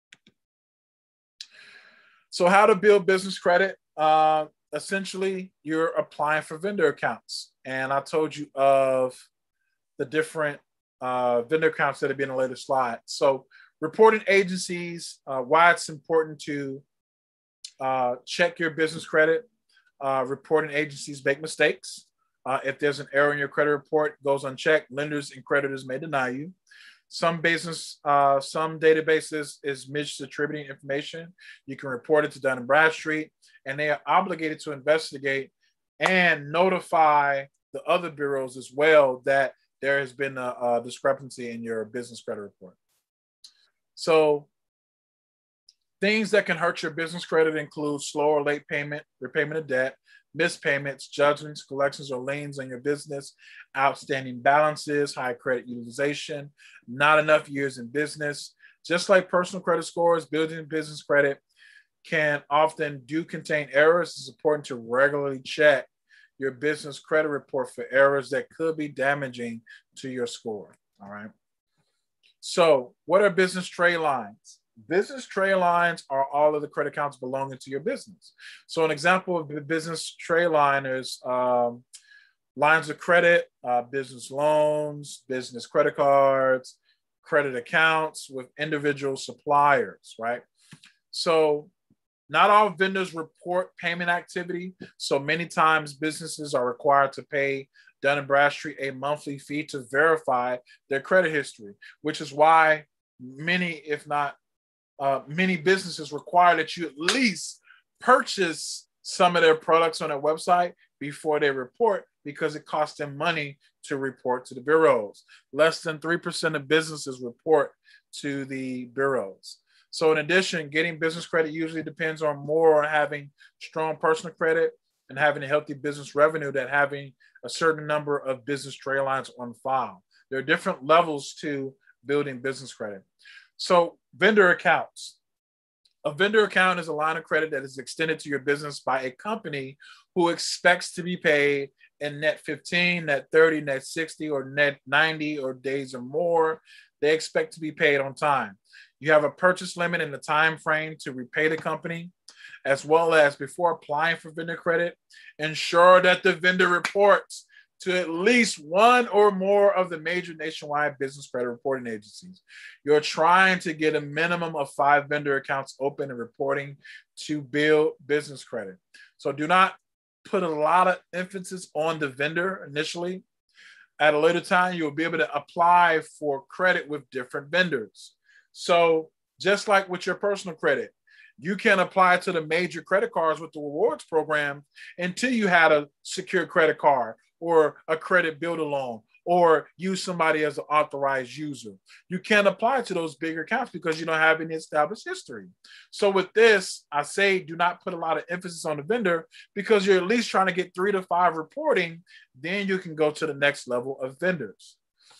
So how to build business credit? Essentially, you're applying for vendor accounts. And I told you of the different vendor accounts that have been in a later slide. So reporting agencies, why it's important to check your business credit. Reporting agencies make mistakes. If there's an error in your credit report, it goes unchecked, lenders and creditors may deny you. Some databases is misattributing information. You can report it to Dun & Bradstreet, and they are obligated to investigate and notify the other bureaus as well that there has been a discrepancy in your business credit report. So things that can hurt your business credit include slow or late payment, repayment of debt, missed payments, judgments, collections, or liens on your business, outstanding balances, high credit utilization, not enough years in business. Just like personal credit scores, building business credit can often do contain errors. It's important to regularly check your business credit report for errors that could be damaging to your score. All right. So what are business trade lines? Business trade lines are all of the credit accounts belonging to your business. So an example of the business trade line is lines of credit, business loans, business credit cards, credit accounts with individual suppliers, right? So not all vendors report payment activity. So many times businesses are required to pay Dun & Bradstreet a monthly fee to verify their credit history, which is why many, if not many businesses require that you at least purchase some of their products on their website before they report, because it costs them money to report to the bureaus. Less than 3% of businesses report to the bureaus. So in addition, getting business credit usually depends on more on having strong personal credit and having a healthy business revenue than having a certain number of business trade lines on file. There are different levels to building business credit. So vendor accounts. A vendor account is a line of credit that is extended to your business by a company who expects to be paid in net 15, net 30, net 60, or net 90 or days or more. They expect to be paid on time. You have a purchase limit and a time frame to repay the company, as well as before applying for vendor credit, ensure that the vendor reports to at least one or more of the major nationwide business credit reporting agencies. You're trying to get a minimum of 5 vendor accounts open and reporting to build business credit. So do not put a lot of emphasis on the vendor initially. At a later time, you'll be able to apply for credit with different vendors. So just like with your personal credit, you can apply to the major credit cards with the rewards program until you had a secure credit card or a credit builder loan, or use somebody as an authorized user. You can't apply to those bigger accounts because you don't have any established history. So with this, I say do not put a lot of emphasis on the vendor, because you're at least trying to get 3 to 5 reporting. Then you can go to the next level of vendors.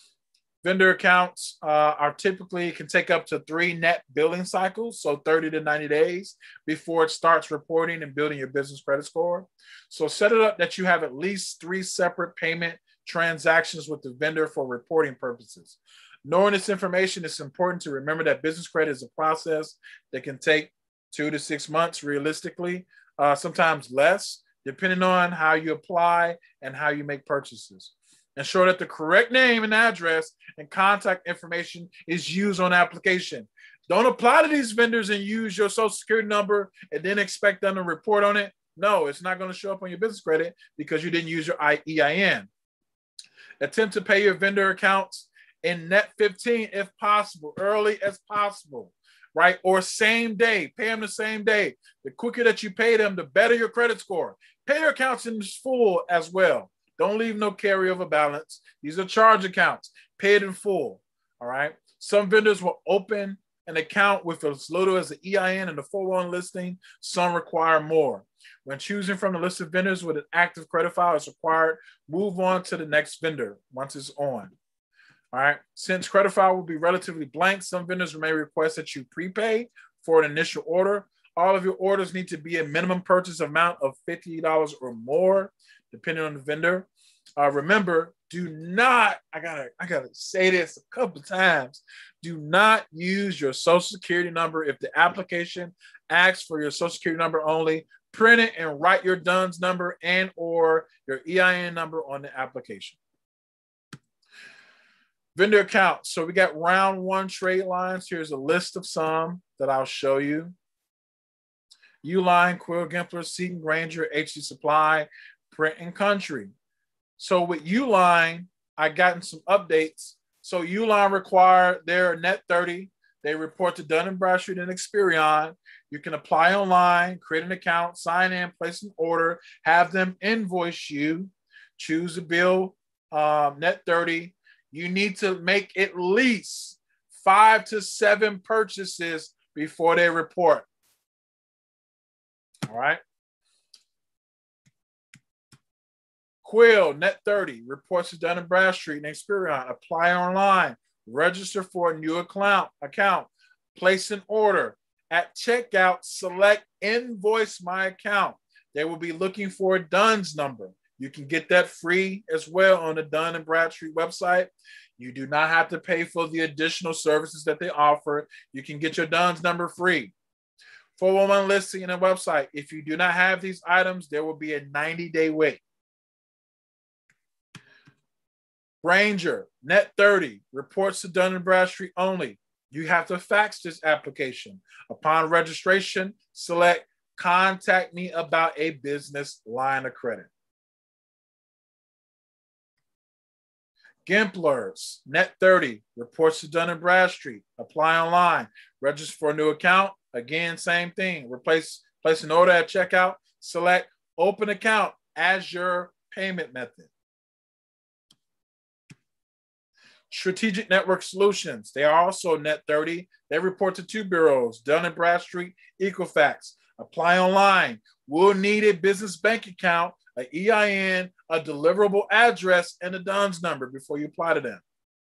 Vendor accounts are typically can take up to 3 net billing cycles, so 30 to 90 days before it starts reporting and building your business credit score. So set it up that you have at least 3 separate payment transactions with the vendor for reporting purposes. Knowing this information, it's important to remember that business credit is a process that can take 2 to 6 months realistically, sometimes less, depending on how you apply and how you make purchases. Ensure that the correct name and address and contact information is used on the application. Don't apply to these vendors and use your social security number and then expect them to report on it. No, it's not going to show up on your business credit because you didn't use your EIN. Attempt to pay your vendor accounts in net 15 if possible, early as possible, right? Or same day, pay them the same day. The quicker that you pay them, the better your credit score. Pay your accounts in full as well. Don't leave no carryover balance. These are charge accounts. Pay it in full. All right. Some vendors will open an account with as little as the EIN and the 401 listing. Some require more. When choosing from the list of vendors with an active credit file is required, move on to the next vendor once it's on. All right. Since credit file will be relatively blank, some vendors may request that you prepay for an initial order. All of your orders need to be a minimum purchase amount of $50 or more, depending on the vendor. Remember, do not, I gotta say this a couple of times, do not use your social security number if the application asks for your social security number only. Print it and write your DUNS number and or your EIN number on the application. Vendor accounts. So we got round 1 trade lines. Here's a list of some that I'll show you. Uline, Quill Gimpler, Seton Granger, HD Supply, Print and Country. So with Uline, I gotten some updates. So Uline require their net 30. They report to Dun & Bradstreet and Experian. You can apply online, create an account, sign in, place an order, have them invoice you, choose a bill, net 30. You need to make at least 5 to 7 purchases before they report. All right. Quill, net 30, reports to Dun & Bradstreet and Experian. Apply online, register for a new account, place an order. At checkout, select invoice my account. They will be looking for a DUNS number. You can get that free as well on the Dun & Bradstreet website. You do not have to pay for the additional services that they offer. You can get your DUNS number free. 411 listing in a website. If you do not have these items, there will be a 90-day wait. Granger, net 30, reports to Dun & Bradstreet only. You have to fax this application. Upon registration, select contact me about a business line of credit. Gimplers, net 30, reports to Dun & Bradstreet. Apply online, register for a new account. Again, same thing. Place an order at checkout. Select open account as your payment method. Strategic Network Solutions, they are also net 30. They report to 2 bureaus, Dun & Bradstreet, Equifax. Apply online. We'll need a business bank account, an EIN, a deliverable address, and a DUNS number before you apply to them.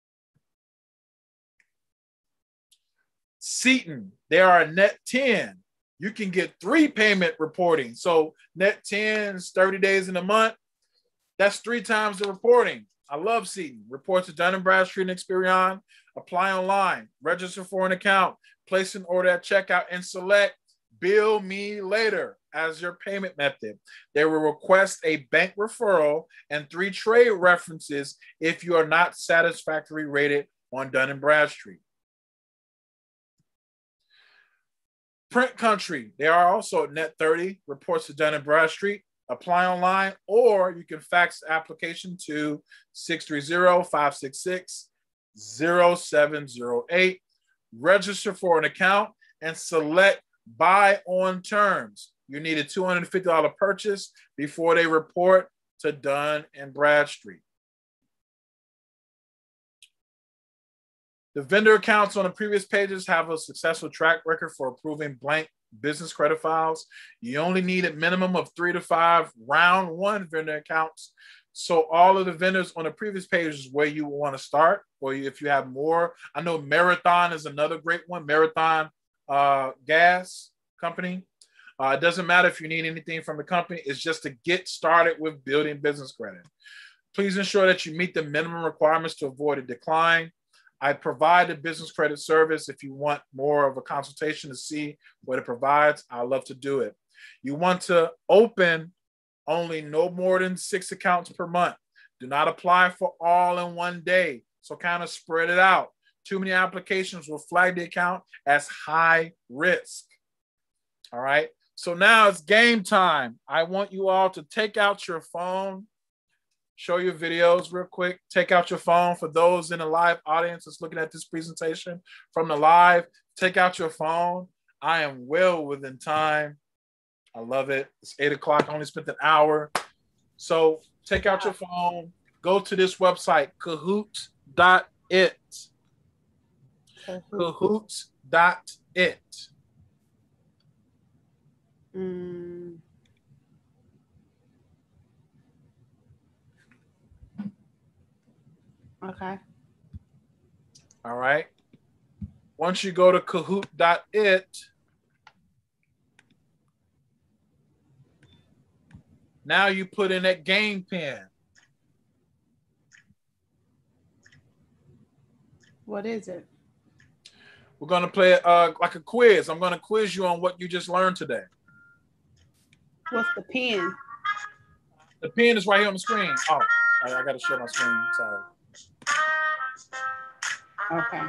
Seton, they are a net 10. You can get 3 payment reporting. So net 10 is 30 days in a month. That's 3 times the reporting. I love Seton. Report to Dun & Bradstreet and Experian. Apply online. Register for an account. Place an order at checkout and select Bill Me Later as your payment method. They will request a bank referral and 3 trade references if you are not satisfactorily rated on Dun & Bradstreet. Print Country, they are also net 30. Reports to Dun & Bradstreet. Apply online, or you can fax the application to 630-566-0708. Register for an account and select Buy on Terms. You need a $250 purchase before they report to Dun & Bradstreet. The vendor accounts on the previous pages have a successful track record for approving blank business credit files. You only need a minimum of 3 to 5 round 1 vendor accounts. So all of the vendors on the previous page is where you want to start, or if you have more. I know Marathon is another great one. Marathon Gas Company. It doesn't matter if you need anything from the company. It's just to get started with building business credit. Please ensure that you meet the minimum requirements to avoid a decline. I provide a business credit service. If you want more of a consultation to see what it provides, I'd love to do it. You want to open only no more than 6 accounts per month. Do not apply for all in one day. So kind of spread it out. Too many applications will flag the account as high risk. All right. So now it's game time. I want you all to take out your phone. Show your videos real quick. Take out your phone. For those in the live audience that's looking at this presentation from the live, take out your phone. I am well within time. I love it. It's 8 o'clock. I only spent an hour. So take out your phone. Go to this website, Kahoot.it. Kahoot.it. Okay. All right. Once you go to Kahoot.it, now you put in that game pin. What is it? We're going to play like a quiz. I'm going to quiz you on what you just learned today. What's the pin? The pin is right here on the screen. Oh, I got to share my screen. Sorry. Okay.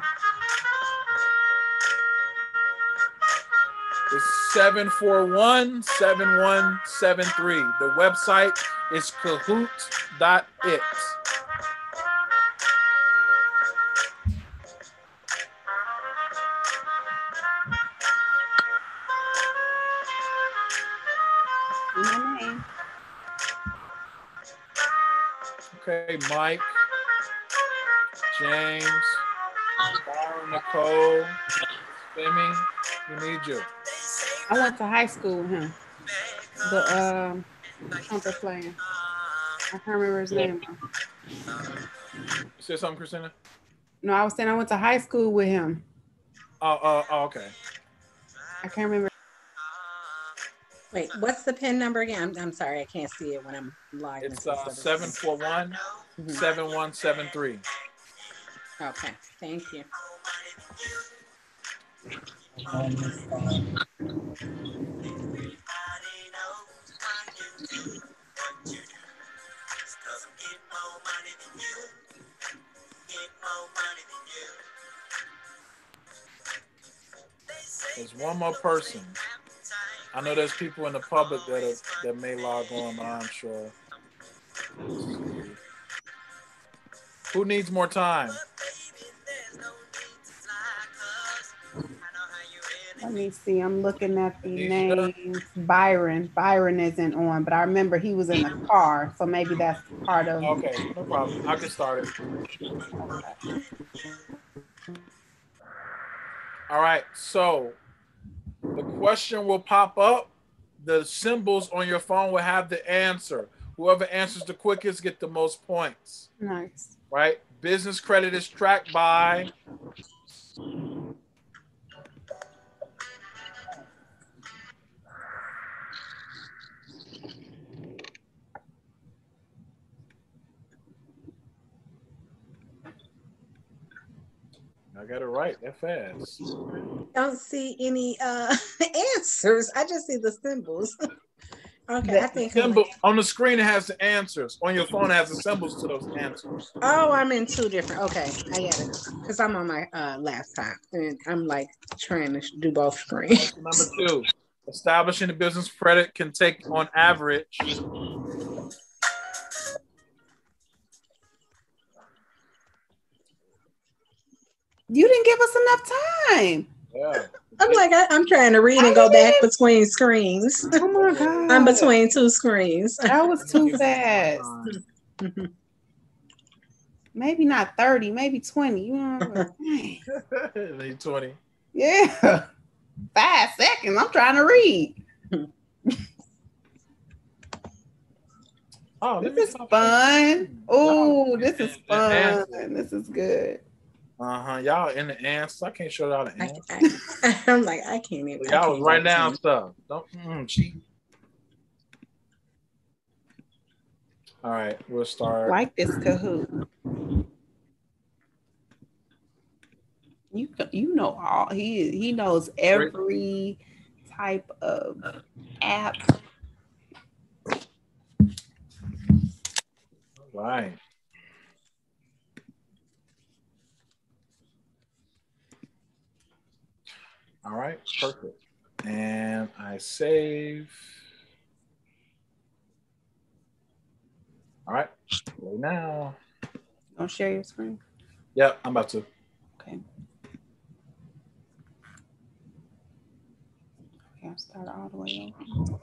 It's 741-7173. The website is Kahoot.it. My name. Okay, Mike, James, Byron, Nicole, Femi, we need you. I went to high school with him. The trumpet player. I can't remember his name though. You said something, Christina? No, I was saying I went to high school with him. Okay. I can't remember. Wait, what's the PIN number again? I'm sorry, I can't see it when I'm logged It's into the 741-7173. Okay, thank you. There's one more person. I know there's people in the public that may log on, but I'm sure. Who needs more time? Let me see. I'm looking at the names. Byron. Byron isn't on, but I remember he was in the car, so maybe that's part of. Okay, no problem. I'll get started. All right. So the question will pop up. The symbols on your phone will have the answer. Whoever answers the quickest get the most points. Nice. Right? Business credit is tracked by. I got it right. That fast. Don't see any answers. I just see the symbols. Okay, I think symbol on the screen it has the answers. On your phone it has the symbols to those answers. Oh, I'm in two different. Okay, I get it. Because I'm on my laptop and I'm like trying to do both screens. Number 2, establishing a business credit can take on average. You didn't give us enough time. Yeah. I'm like, I'm trying to read and go back between screens. Oh my God. I'm between two screens. That was too fast. Maybe not 30, maybe 20. You know, maybe 20. Yeah. 5 seconds. I'm trying to read. Oh, this is fun. Oh, this is fun. This is good. Y'all in the ants. I can't show y'all the ants. I'm like, I can't even. Y'all was writing down stuff. Don't cheat. All right, we'll start. Like this Kahoot. You know all he knows every type of app. Right. All right, perfect. And I save. All right, play now. Don't share your screen? Yep, I'm about to. Okay. Okay, I'll start all the way over.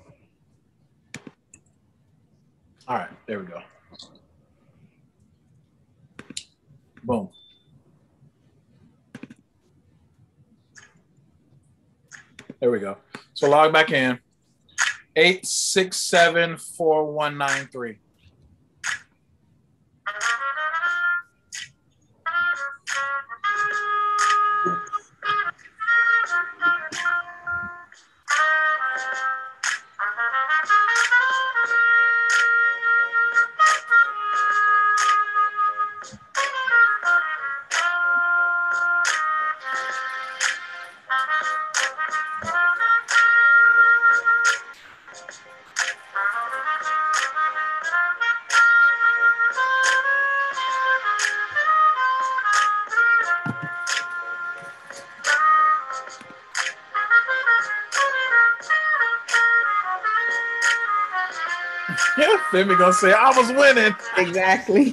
All right, there we go. Boom. There we go. So log back in. 8674193. Femi gonna say I was winning. Exactly.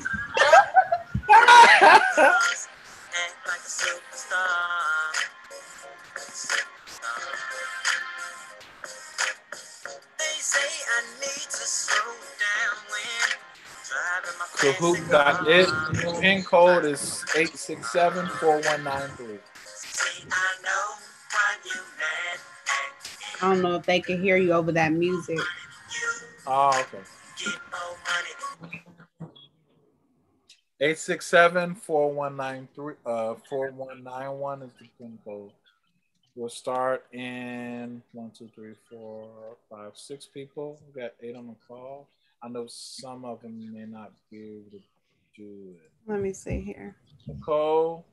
Kahoot.it. Pin code is 867-4193. I don't know if they can hear you over that music. Oh, okay. 867-4193 4191 is the pin code. We'll start in 1, 2, 3, 4, 5, 6 people. We got 8 on the call. I know some of them may not be able to do it. Let me see here. Nicole.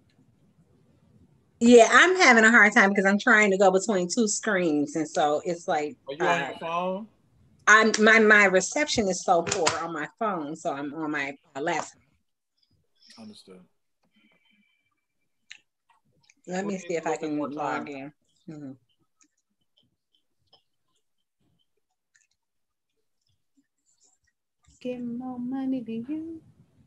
Yeah, I'm having a hard time because I'm trying to go between 2 screens, and so it's like. Are you on your phone? My reception is so poor on my phone, so I'm on my laptop. Understood. Let me see if I can log in. Mm-hmm. Getting more money than you.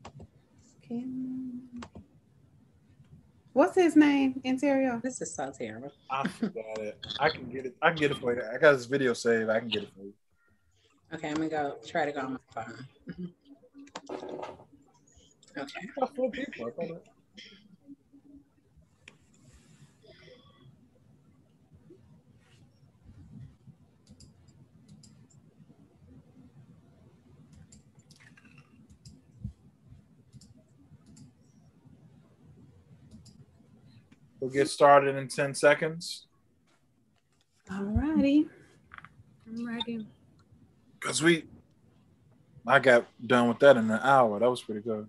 What's his name, Anterio? This is so terrible. I forgot it. I can get it. I can get it for you. I got this video saved. I can get it for you. Okay, I'm gonna try to go on my phone. Okay. I got 4 people. I thought it. We'll get started in 10 seconds. All righty. I'm ready. Because I got done with that in an hour. That was pretty good.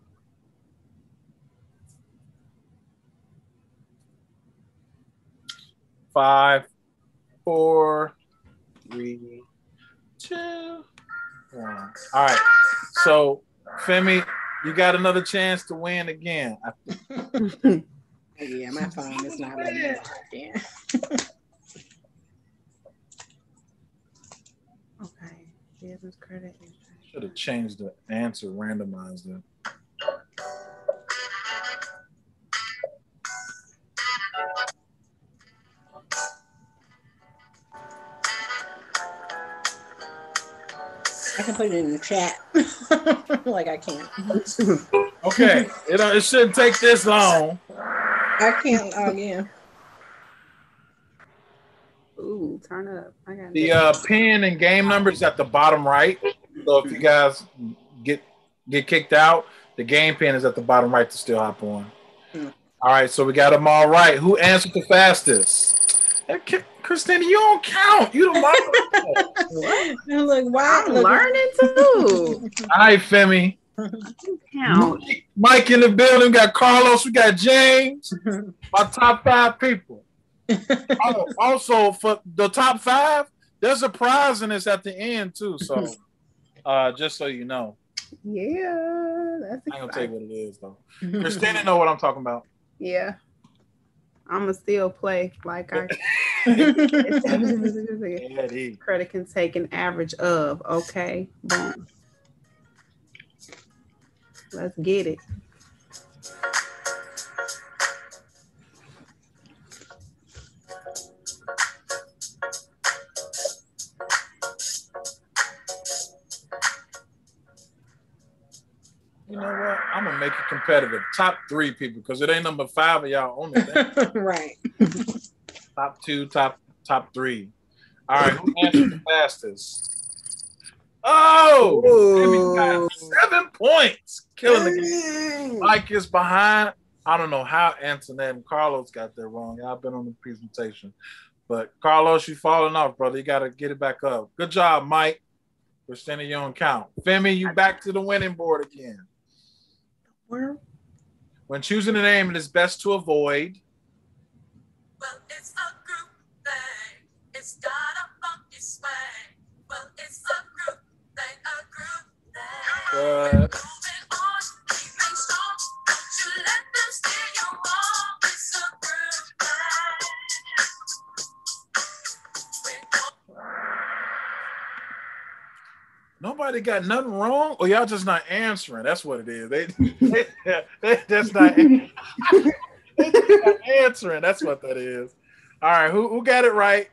Five, 4, 3, 2, 1. All right. So, Femi, you got another chance to win again. Yeah, my phone is not letting me log in. Okay. Business credit. Should have changed the answer, randomized it. I can put it in the chat. Like I can't. Okay. It shouldn't take this long. I can't log in. Ooh, turn up. I got The pin and game numbers at the bottom right. So if you guys get kicked out, the game pin is at the bottom right to still hop on. All right, so we got them all right. Who answered the fastest? Christina, you don't count. You don't mind. Look, why? I'm learning too. All right, Femi. Count. Mike in the building. We got Carlos. We got James. My top 5 people. Also, for the top 5, there's a prize in this at the end too. So, just so you know. Yeah, that's exciting. I ain't gonna tell you what it is though. Christina know what I'm talking about. Yeah, I'ma still play like I. Credit can take an average of. Okay, boom. Let's get it. You know what? I'm gonna make it competitive. Top 3 people, because it ain't number 5 of y'all on the thing. Right. Top 2, top 3. All right, who answered the fastest? Oh, Femi got 7 points, killing the game. Mike is behind. I don't know how Antoinette and Carlos got that wrong. I've been on the presentation, but Carlos, you falling off, brother. You got to get it back up. Good job, Mike. Christina, you don't count. Femi, you back to the winning board again. Where? When choosing a name, it is best to avoid. Well, it's a group thing. It's got a funky swing. Well, it's a group thing, a group thing. Moving on, keeping strong. Don't you let them steer you wrong. It's a group thing. Nobody got nothing wrong, or y'all just not answering. That's what it is. They just not answering. That's what that is. All right, who got it right?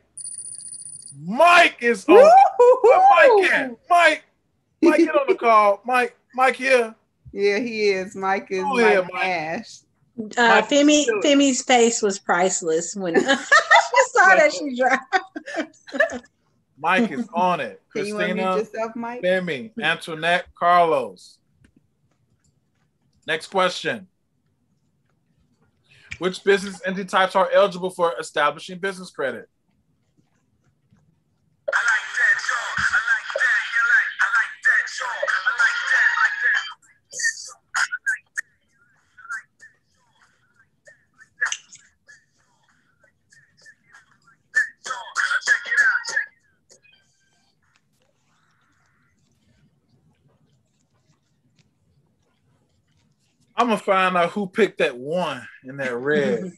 Mike is on. Where Mike at? Mike, get on the call. Mike, Mike here. Yeah, he is. Mike is Go Mike ahead, Mike. Nash. Femi's face was priceless when she saw that she dropped. Mike is on it. Can you Christina, unmute yourself, Mike? Femi, Antoinette, Carlos. Next question. Which business entity types are eligible for establishing business credit? I'm gonna find out who picked that one in that red.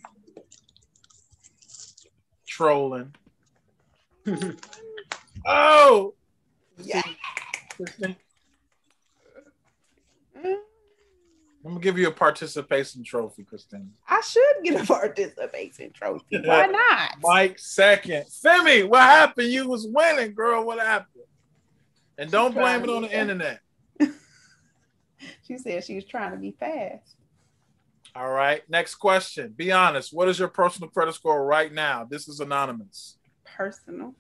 Trolling. Oh, Yeah. I'm gonna give you a participation trophy, Christina. I should get a participation trophy. Why not? Mike second. Femi, what happened? You was winning, girl. What happened? And don't blame it on the internet. She said she was trying to be fast. All right. Next question. Be honest. What is your personal credit score right now? This is anonymous. Personal.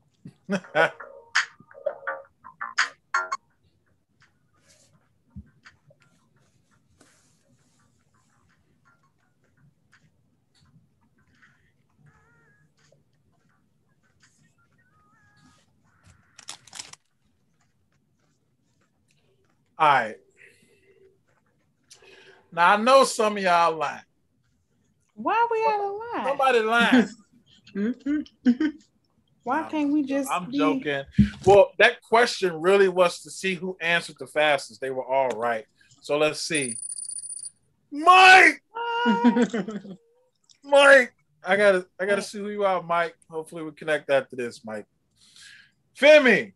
All right. Now I know some of y'all lying. Why we gotta lie? Somebody lying. Why can't we just? I'm joking. Well, that question really was to see who answered the fastest. They were all right. So let's see. Mike. Mike. I gotta see who you are, Mike. Hopefully we connect after this, Mike. Femi.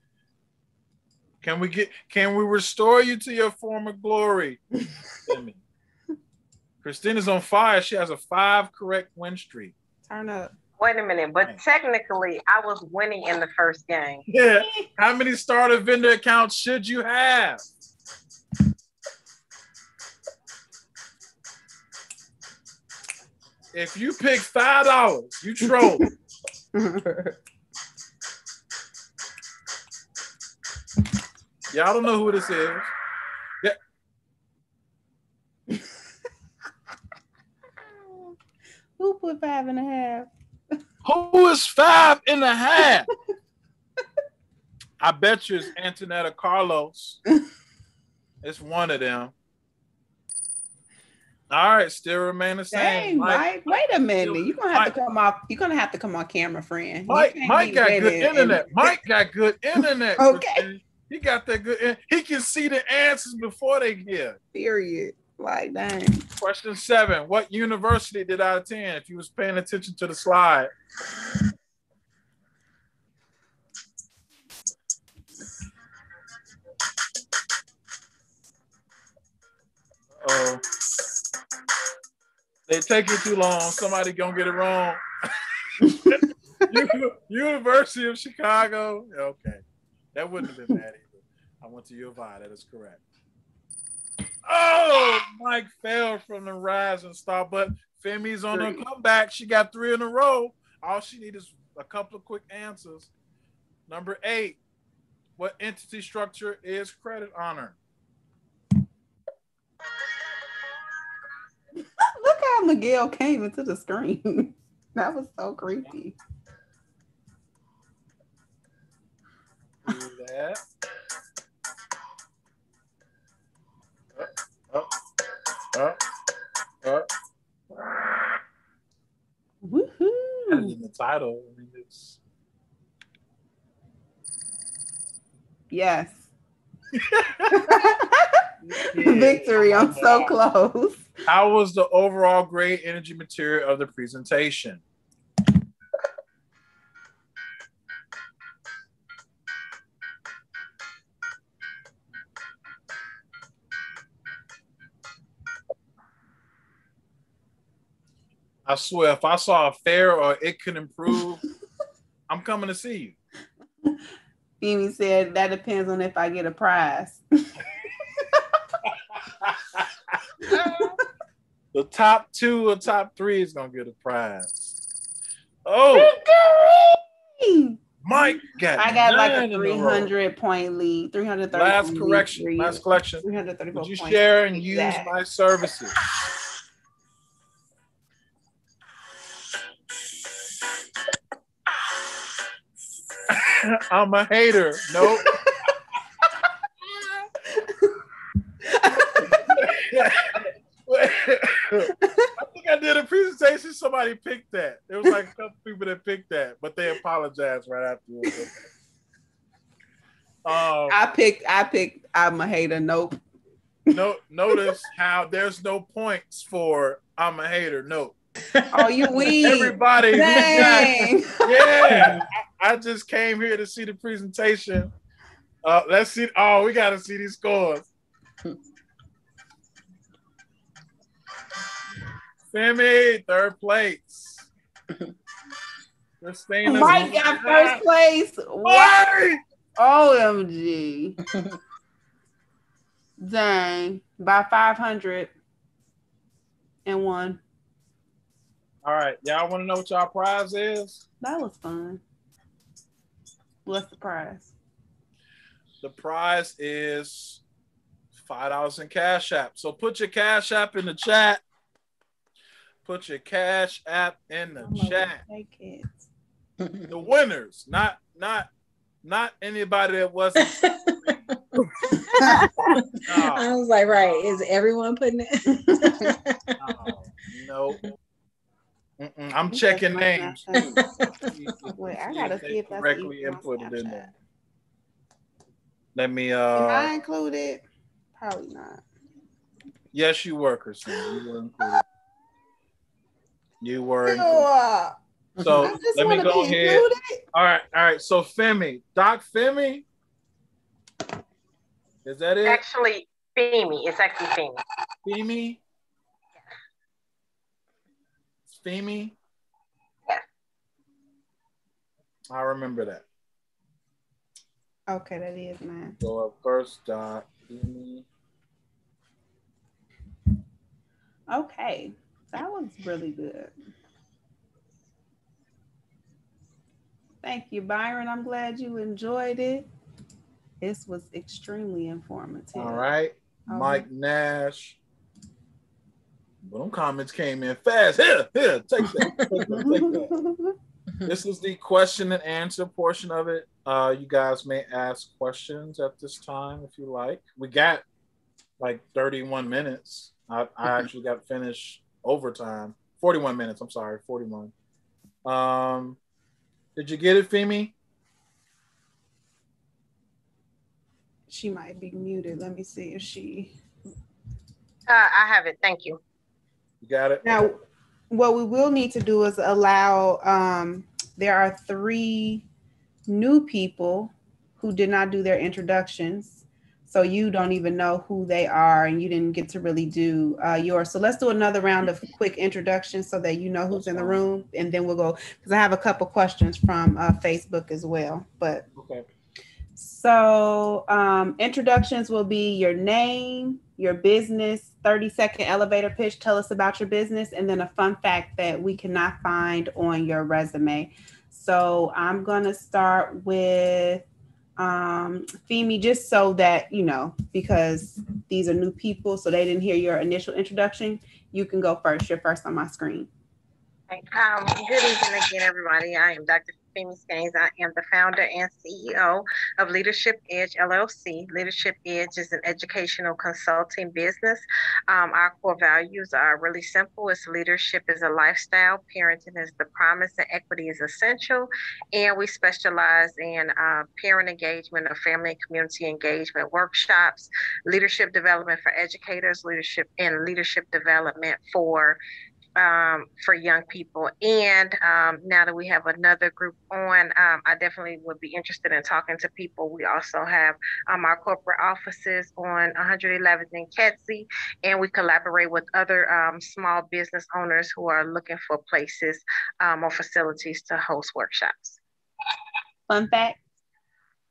Can we restore you to your former glory? Femi. Christina's on fire. She has a 5 correct win streak. Turn up. Wait a minute, but technically I was winning in the first game. Yeah. How many starter vendor accounts should you have? If you pick $5, you troll. Y'all don't know who this is. Yeah. Who put 5.5? Who is 5.5? I bet you it's Antoinette or Carlos. It's one of them. All right, still remain the same. Dang, Mike. Wait a minute. You're gonna have to come off. You're gonna have to come on camera, friend. Mike got good internet. Mike got good internet. Okay. He got that good. He can see the answers before they get. Period. Like, dang. Question 7. What university did I attend? If you was paying attention to the slide. Oh. They taking too long. Somebody gonna get it wrong. University of Chicago. Okay. That wouldn't have been bad either. I went to U of I. That is correct. Oh, Mike fell from the rising star, but Femi's on her comeback. She got 3 in a row. All she needs is a couple of quick answers. Number 8. What entity structure is credit honor? Look how Miguel came into the screen. That was so creepy. Do that. Woohoo! In the title, I mean, it's yes. Victory! I'm so close. How was the overall grade energy material of the presentation? I swear, if I saw a fair or it could improve, I'm coming to see you. Amy said that depends on if I get a prize. The top 2 or top 3 is gonna get a prize. Oh, Mike got I got like a 9 in a row. 300-point lead, 330. Last correction, last collection. 334 Would you points. share and use my services? I'm a hater. Nope. I think I did a presentation. Somebody picked that. There was like a couple people that picked that, but they apologized right afterwards. I picked. I'm a hater. Nope. Notice how there's no points for I'm a hater. Nope. Oh, you weak. Everybody. Dang. Yeah. I just came here to see the presentation. Let's see. Oh, we got to see these scores. Femi, 3rd place. Mike got 1st place. What? OMG. Dang. By 501. All right. Y'all want to know what y'all prize is? That was fun. What's the prize? The prize is $5 in Cash App. So put your Cash App in the chat. Put your Cash App in the chat. The winners, not anybody that wasn't. I was like, right, is everyone putting it? No. I'm checking names. Wait, I gotta see if that's correctly inputted in there. Let me. Am I included? Probably not. Yes, you were, Christine. You were included. You were included. So let me go ahead. All right. So Femi, Doc Femi, is that it? Actually, Femi. It's actually Femi. Femi. It's Femi. Yes. I remember that. Okay, that is mine. Go up first, Doc Femi. Okay, that was really good. Thank you, Byron. I'm glad you enjoyed it. This was extremely informative. All right. Mike Nash. Well, them comments came in fast. Here, take that. Take that. This is the question and answer portion of it. You guys may ask questions at this time if you like. We got like 31 minutes. I actually got finished overtime. 41 minutes. I'm sorry, 41. Did you get it, Femi? She might be muted. Let me see if she. I have it. Thank you. You got it? Now, what we will need to do is allow, there are 3 new people who did not do their introductions. So you don't even know who they are and you didn't get to really do yours. So let's do another round of quick introductions so that you know who's in the room. And then we'll go, because I have a couple questions from Facebook as well. But okay. So introductions will be your name, your business, 30-second elevator pitch. Tell us about your business, and then a fun fact that we cannot find on your resume. So I'm going to start with Femi, just so that, you know, because these are new people, so they didn't hear your initial introduction. You can go first. You're first on my screen. Good evening again, everybody. I am Dr. Femi Skanes. I am the founder and CEO of Leadership Edge LLC. Leadership Edge is an educational consulting business. Our core values are really simple. It's leadership is a lifestyle, parenting is the promise, and equity is essential. And we specialize in parent engagement or family and community engagement workshops, leadership development for educators, leadership development for young people. And now that we have another group on, I definitely would be interested in talking to people. We also have our corporate offices on 111th and Kedzie, and we collaborate with other small business owners who are looking for places or facilities to host workshops. Fun fact?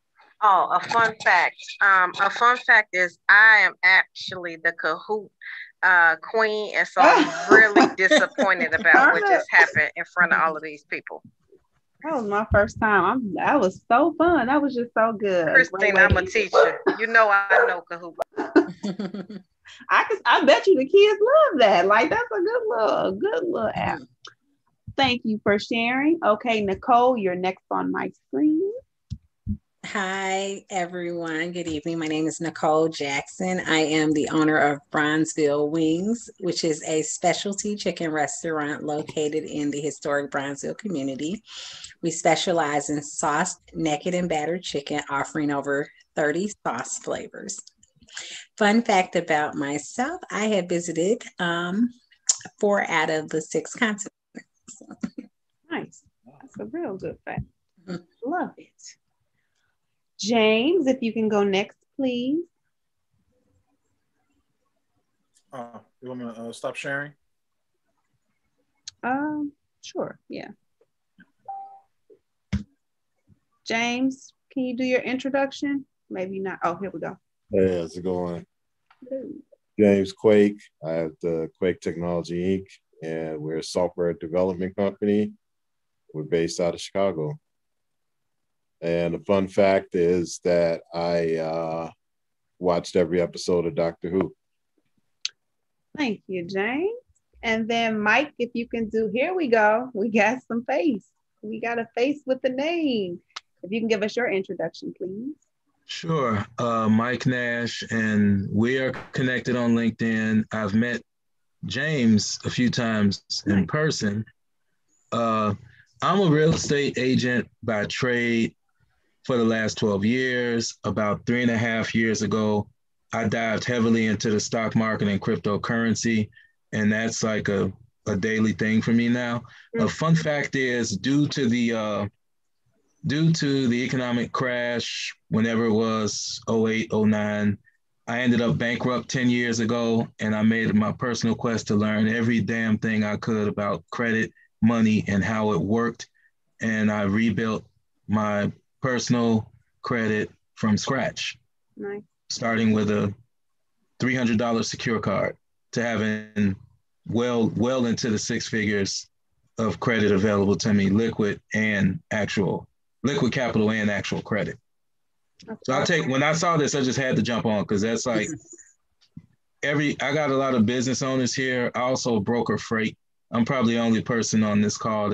Oh, a fun fact. A fun fact is I am actually the cahoot queen, and so I'm really disappointed about what just happened in front of all of these people. That was my first time. That was so fun. That was just so good. Christine, I'm a teacher. You know I know Kahoot. I bet you the kids love that. Like that's a good little app. Thank you for sharing. Okay, Nicole, you're next on my screen. Hi, everyone. Good evening. My name is Nicole Jackson. I am the owner of Bronzeville Wings, which is a specialty chicken restaurant located in the historic Bronzeville community. We specialize in sauced, naked, and battered chicken, offering over 30 sauce flavors. Fun fact about myself, I have visited 4 out of the 6 continents. Nice. That's a real good fact. Love it. James, if you can go next, please. You want me to stop sharing? Sure. Yeah. James, can you do your introduction? Maybe not. Oh, here we go. Hey, how's it going? James Quake. I have the Quake Technology Inc. and we're a software development company. We're based out of Chicago. And the fun fact is that I watched every episode of Doctor Who. Thank you, James. And then Mike, if you can do, here we go. We got some face. We got a face with the name. If you can give us your introduction, please. Sure. Mike Nash, and we are connected on LinkedIn. I've met James a few times in person. I'm a real estate agent by trade for the last 12 years. About 3.5 years ago, I dived heavily into the stock market and cryptocurrency, and that's like a daily thing for me now. A fun fact is due to the economic crash, whenever it was 08, 09, I ended up bankrupt 10 years ago, and I made it my personal quest to learn every damn thing I could about credit, money, and how it worked. And I rebuilt my personal credit from scratch, Nice. starting with a $300 secure card to having well into the 6 figures of credit available to me, liquid capital and actual credit. So when I saw this, I just had to jump on because that's like I got a lot of business owners here. I also broker freight. I'm probably the only person on this call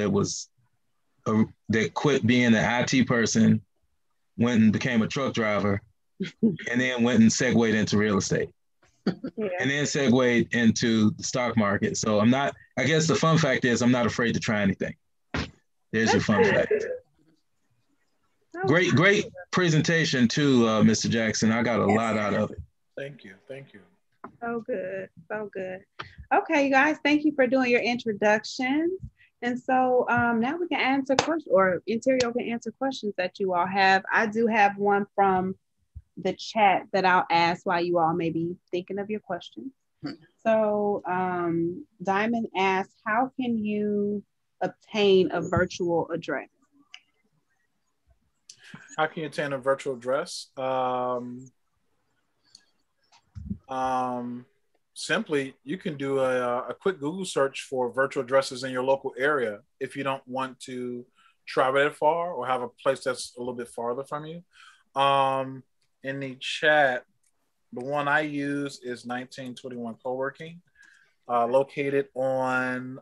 that quit being an IT person, went and became a truck driver, and then went and segued into real estate. Yeah. And then segued into the stock market. So I guess the fun fact is I'm not afraid to try anything. There's your fun fact. Great presentation too, Mr. Jackson. I got a lot out of it. Thank you. So good. Okay, you guys, thank you for doing your introductions. And so now we can answer questions, or Anterio can answer questions that you all have. I do have one from the chat that I'll ask while you all may be thinking of your questions. So Diamond asks, how can you obtain a virtual address? How can you obtain a virtual address? Simply, you can do a quick Google search for virtual addresses in your local area if you don't want to travel that far or have a place that's a little bit farther from you. In the chat, the one I use is 1921 Coworking, located on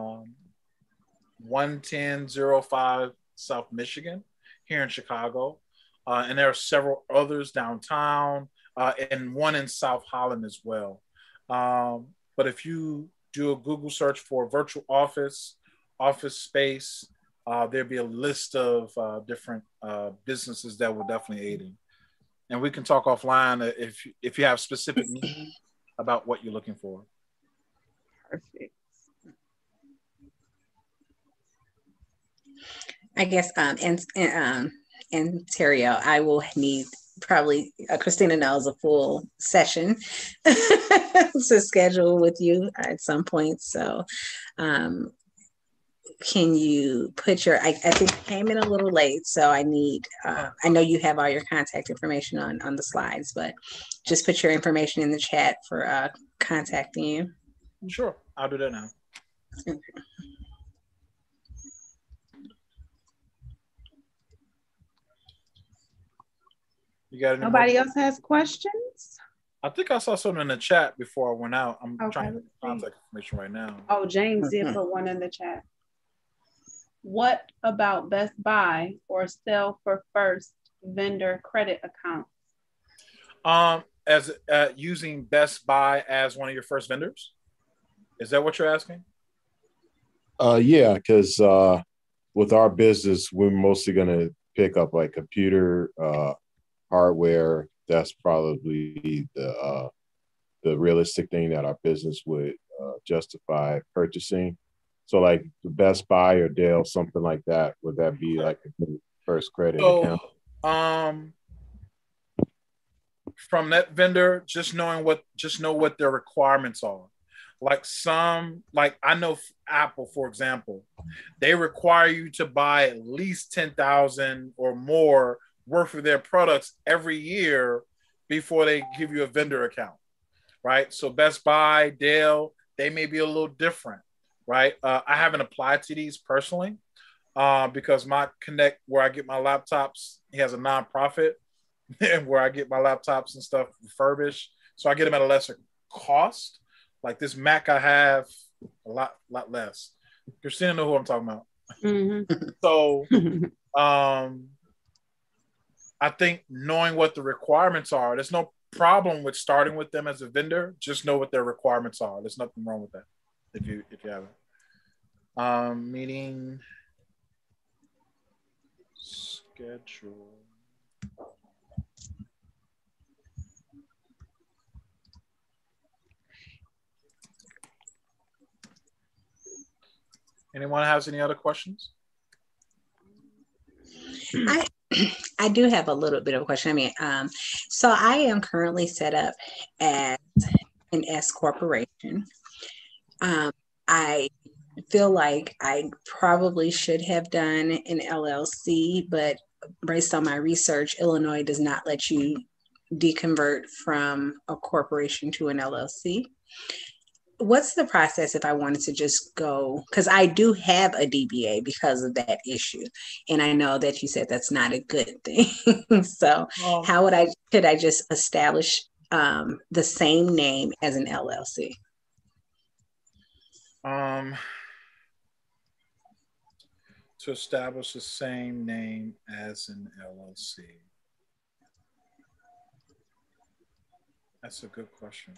11005 South Michigan here in Chicago. And there are several others downtown and one in South Holland as well. But if you do a Google search for virtual office space, there'll be a list of different businesses that will definitely aid in. And we can talk offline if you have specific needs about what you're looking for. Perfect. I guess Anterio, I will need probably Christina knows a full session to schedule with you at some point. So can you put your, I think you came in a little late, so I need, I know you have all your contact information on the slides, but just put your information in the chat for contacting you. Sure, I'll do that now. Okay. You got any Nobody more? else has questions? I think I saw something in the chat before I went out. I'm Okay, trying to let's get see. contact information right now. Oh, James did put one in the chat. What about Best Buy or Sell for First vendor credit accounts? As using Best Buy as one of your first vendors? Is that what you're asking? Yeah, because with our business, we're mostly going to pick up like computer hardware. That's probably the realistic thing that our business would justify purchasing. So like the Best Buy or Dell, something like that. Would that be like a first credit account? From that vendor, just know what their requirements are. Like I know Apple, for example, they require you to buy at least 10,000 or more worth of their products every year before they give you a vendor account, right? So Best Buy, Dell, they may be a little different, right? I haven't applied to these personally because my Connect, where I get my laptops, he has a nonprofit and where I get my laptops and stuff refurbished, so I get them at a lesser cost. Like this Mac I have, a lot less. Christina know who I'm talking about. Mm-hmm. So I think knowing what the requirements are, there's no problem with starting with them as a vendor. Just know what their requirements are. There's nothing wrong with that if you haven't. Meeting schedule. Anyone has any other questions? I do have a little bit of a question. I mean, so I am currently set up as an S corporation. I feel like I probably should have done an LLC, but based on my research, Illinois does not let you deconvert from a corporation to an LLC. What's the process if I wanted to just go? Because I do have a DBA because of that issue. And I know that you said that's not a good thing. So could I just establish the same name as an LLC? To establish the same name as an LLC. That's a good question.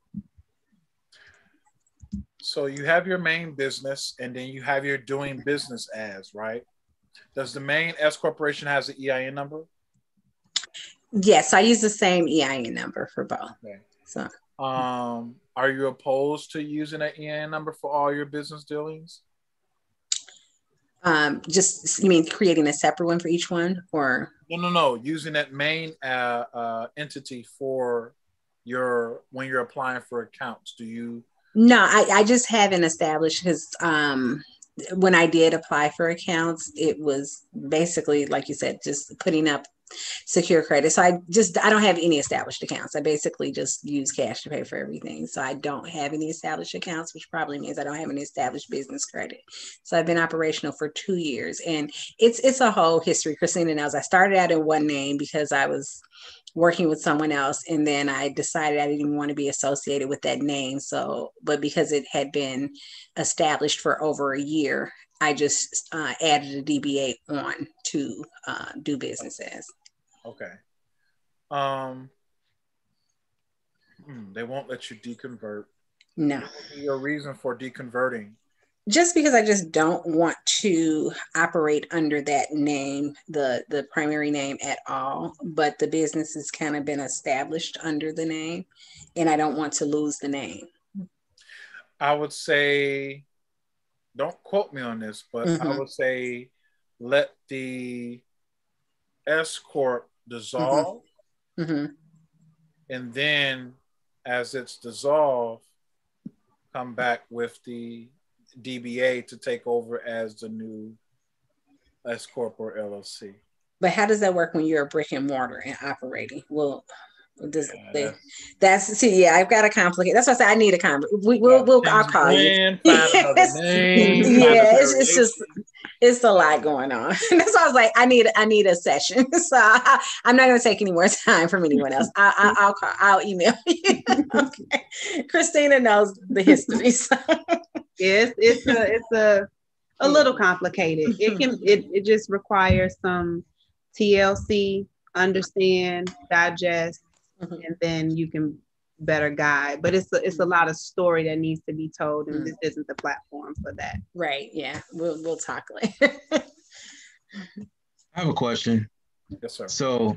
So you have your main business and then you have your doing business as, right? Does the main S corporation has an EIN number? Yes, I use the same EIN number for both. Okay. So are you opposed to using an EIN number for all your business dealings? Just, you mean creating a separate one for each one, or? No. Using that main entity for when you're applying for accounts. Do you? No, I just haven't established because when I did apply for accounts, it was basically, like you said, just putting up secure credit. So I don't have any established accounts. I basically just use cash to pay for everything. So I don't have any established accounts, which probably means I don't have any established business credit. So I've been operational for 2 years, and it's a whole history. Christina knows I started out in one name because I was working with someone else, and then I decided I didn't even want to be associated with that name. So, but because it had been established for over a year, I just added a DBA on to do business as. Okay. They won't let you deconvert. No. What would be your reason for deconverting? Just because I just don't want to operate under that name, the primary name at all. But the business has kind of been established under the name, and I don't want to lose the name. I would say, don't quote me on this, but I would say let the S Corp dissolve. And then as it's dissolved, come back with the DBA to take over as the new S Corp or LLC. But how does that work when you're a brick and mortar and operating? Well, does Yeah, I've got a complicate. That's why I say I need a I'll call you. Find another name. Yeah, it's just it's a lot going on. That's why I was like, I need a session. So I'm not going to take any more time from anyone else. I'll email you. Okay. Christina knows the history. So. Yes, it's a little complicated. It just requires some TLC, understand, digest, and then you can better guide. But it's a lot of story that needs to be told, and this isn't the platform for that. Right. Yeah. We'll talk later. I have a question. Yes, sir. So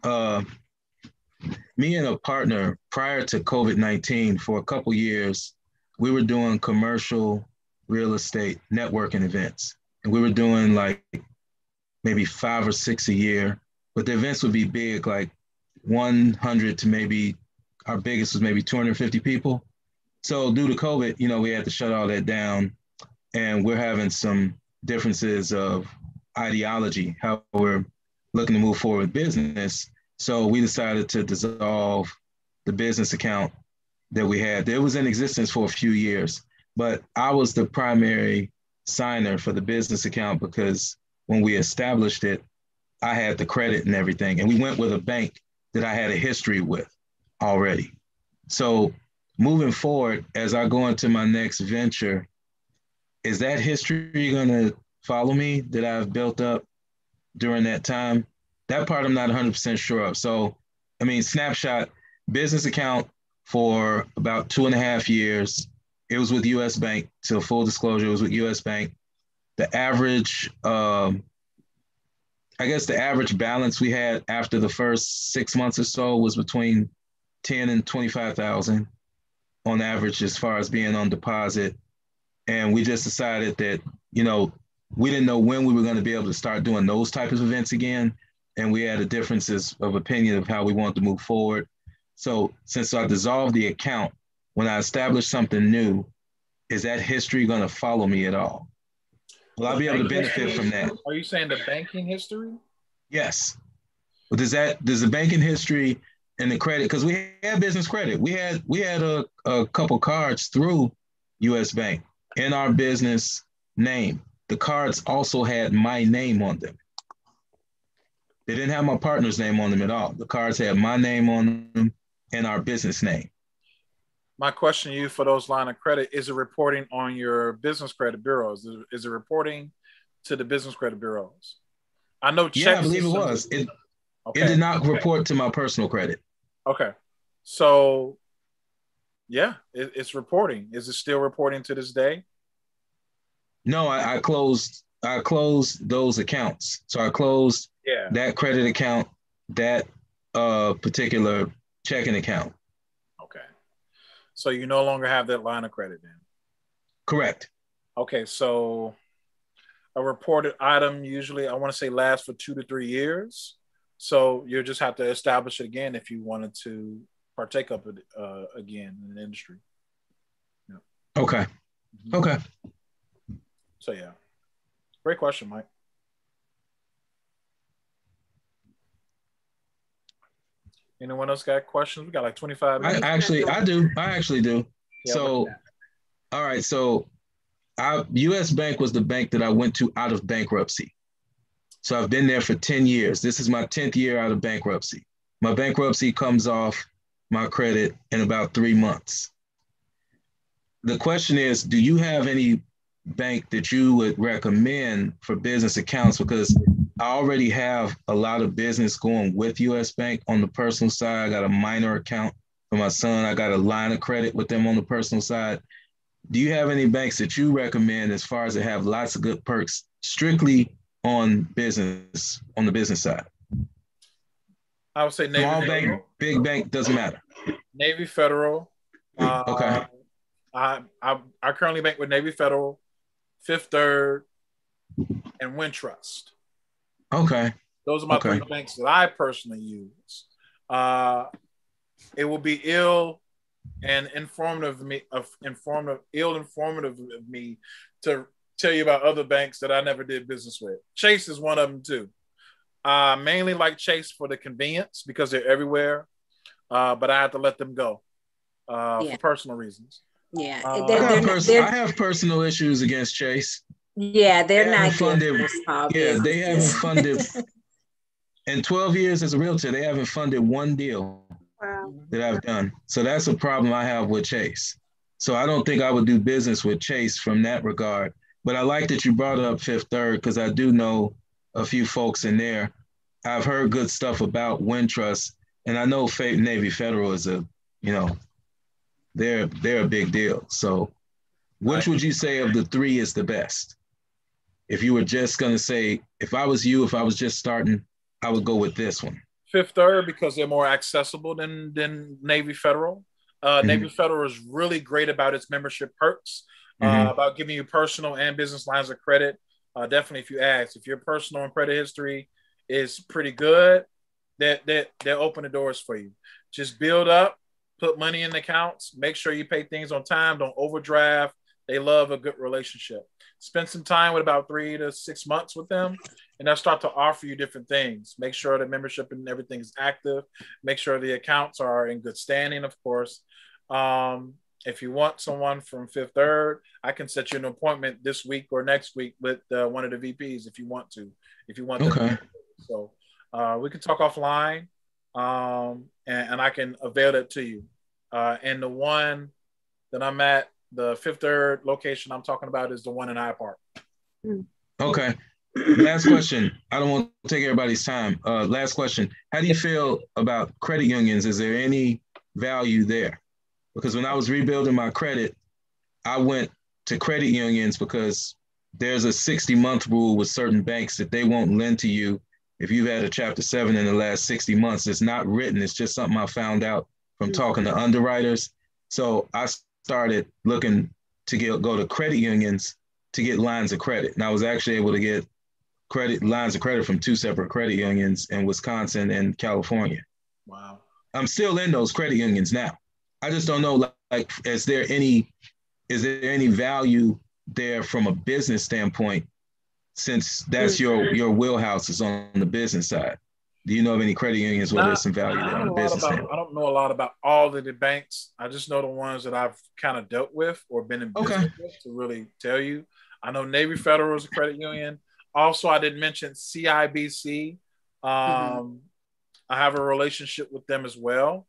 me and a partner prior to COVID-19 for a couple years, we were doing commercial real estate networking events. And we were doing like maybe 5 or 6 a year, but the events would be big, like 100 to maybe, our biggest was maybe 250 people. So due to COVID, we had to shut all that down, and we're having some differences of ideology, how we're looking to move forward with business. So we decided to dissolve the business account that we had. It was in existence for a few years, but I was the primary signer for the business account because when we established it, I had the credit and everything. And we went with a bank that I had a history with already. So moving forward, as I go into my next venture, is that history going to follow me that I've built up during that time? That part I'm not 100% sure of. So, snapshot, business account for about 2.5 years. It was with US Bank. So full disclosure, it was with US Bank. The average, the average balance we had after the first 6 months or so was between 10 and 25,000 on average as far as being on deposit. And we just decided that, we didn't know when we were going to be able to start doing those types of events again. And we had a differences of opinion of how we wanted to move forward. So since I dissolved the account, when I establish something new, is that history going to follow me at all? Will I be able to benefit from that? Are you saying the banking history? Yes. But does the banking history and the credit, because we had business credit. We had a couple cards through US Bank in our business name. The cards also had my name on them. They didn't have my partner's name on them at all. The cards had my name on them and our business name. My question to you for those line of credit, is it reporting on your business credit bureaus? Is it reporting to the business credit bureaus? I know. Yeah, I believe it was. It did not report to my personal credit. Okay. So, yeah, it's reporting. Is it still reporting to this day? No, I closed those accounts. So I closed that credit account, that particular checking account. Okay. So you no longer have that line of credit then? Correct. Okay, so a reported item usually, I want to say, lasts for 2 to 3 years. So you'll just have to establish it again if you wanted to partake of it again in the industry. Yeah. Okay. Mm-hmm. Okay. So yeah, great question, Mike. Anyone else got questions? We got like 25 minutes. I actually do. Yeah, so, all right. So US Bank was the bank that I went to out of bankruptcy. So I've been there for 10 years. This is my 10th year out of bankruptcy. My bankruptcy comes off my credit in about 3 months. The question is, do you have any bank that you would recommend for business accounts? Because I already have a lot of business going with US Bank on the personal side. I got a minor account for my son. I got a line of credit with them on the personal side. Do you have any banks that you recommend as far as they have lots of good perks strictly on business, on the business side? I would say Navy Small Federal. bank, big bank, doesn't matter. Navy Federal. Okay. I currently bank with Navy Federal, Fifth Third, and Wintrust. Okay. Those are my 3 banks that I personally use. It will be ill and ill informative of me to tell you about other banks that I never did business with. Chase is one of them too. Mainly like Chase for the convenience because they're everywhere, but I had to let them go for personal reasons. Yeah, I have personal issues against Chase. Yeah, they're not funded. They haven't businesses. funded in 12 years as a realtor. They haven't funded one deal that I've done. So that's a problem I have with Chase. So I don't think I would do business with Chase from that regard. But I like that you brought up Fifth Third because I do know a few folks in there. I've heard good stuff about Wintrust, and I know Navy Federal is they're a big deal. So which would you say of the three is the best? If you were just going to say, if I was you, if I was just starting, I would go with this one. Fifth Third because they're more accessible than Navy Federal. Navy Federal is really great about its membership perks, about giving you personal and business lines of credit. Definitely, if you ask, if your personal and credit history is pretty good, they'll open the doors for you. Just build up, put money in the accounts, make sure you pay things on time, don't overdraft. They love a good relationship. Spend some time with about 3 to 6 months with them, and they'll start to offer you different things. Make sure the membership and everything is active. Make sure the accounts are in good standing, of course. If you want someone from Fifth Third, I can set you an appointment this week or next week with one of the VPs if you want to. If you want okay. So we can talk offline, and I can avail it to you. And the one that I'm at, the Fifth Third location I'm talking about is the one in Hyde Park. Okay. Last question. I don't want to take everybody's time. Last question. How do you feel about credit unions? Is there any value there? Because when I was rebuilding my credit, I went to credit unions because there's a 60-month rule with certain banks that they won't lend to you if you've had a Chapter 7 in the last 60 months. It's not written. It's just something I found out from talking to underwriters. So I started looking to go to credit unions to get lines of credit. And I was actually able to get lines of credit from 2 separate credit unions in Wisconsin and California. Wow. I'm still in those credit unions now. I just don't know, like, is there any value there from a business standpoint, since that's your wheelhouse is on the business side? Do you know of any credit unions where there's some value there on the business standpoint? I don't know a lot about all of the banks. I just know the ones that I've kind of dealt with or been in business with to really tell you. I know Navy Federal is a credit union. Also, I did mention CIBC. I have a relationship with them as well.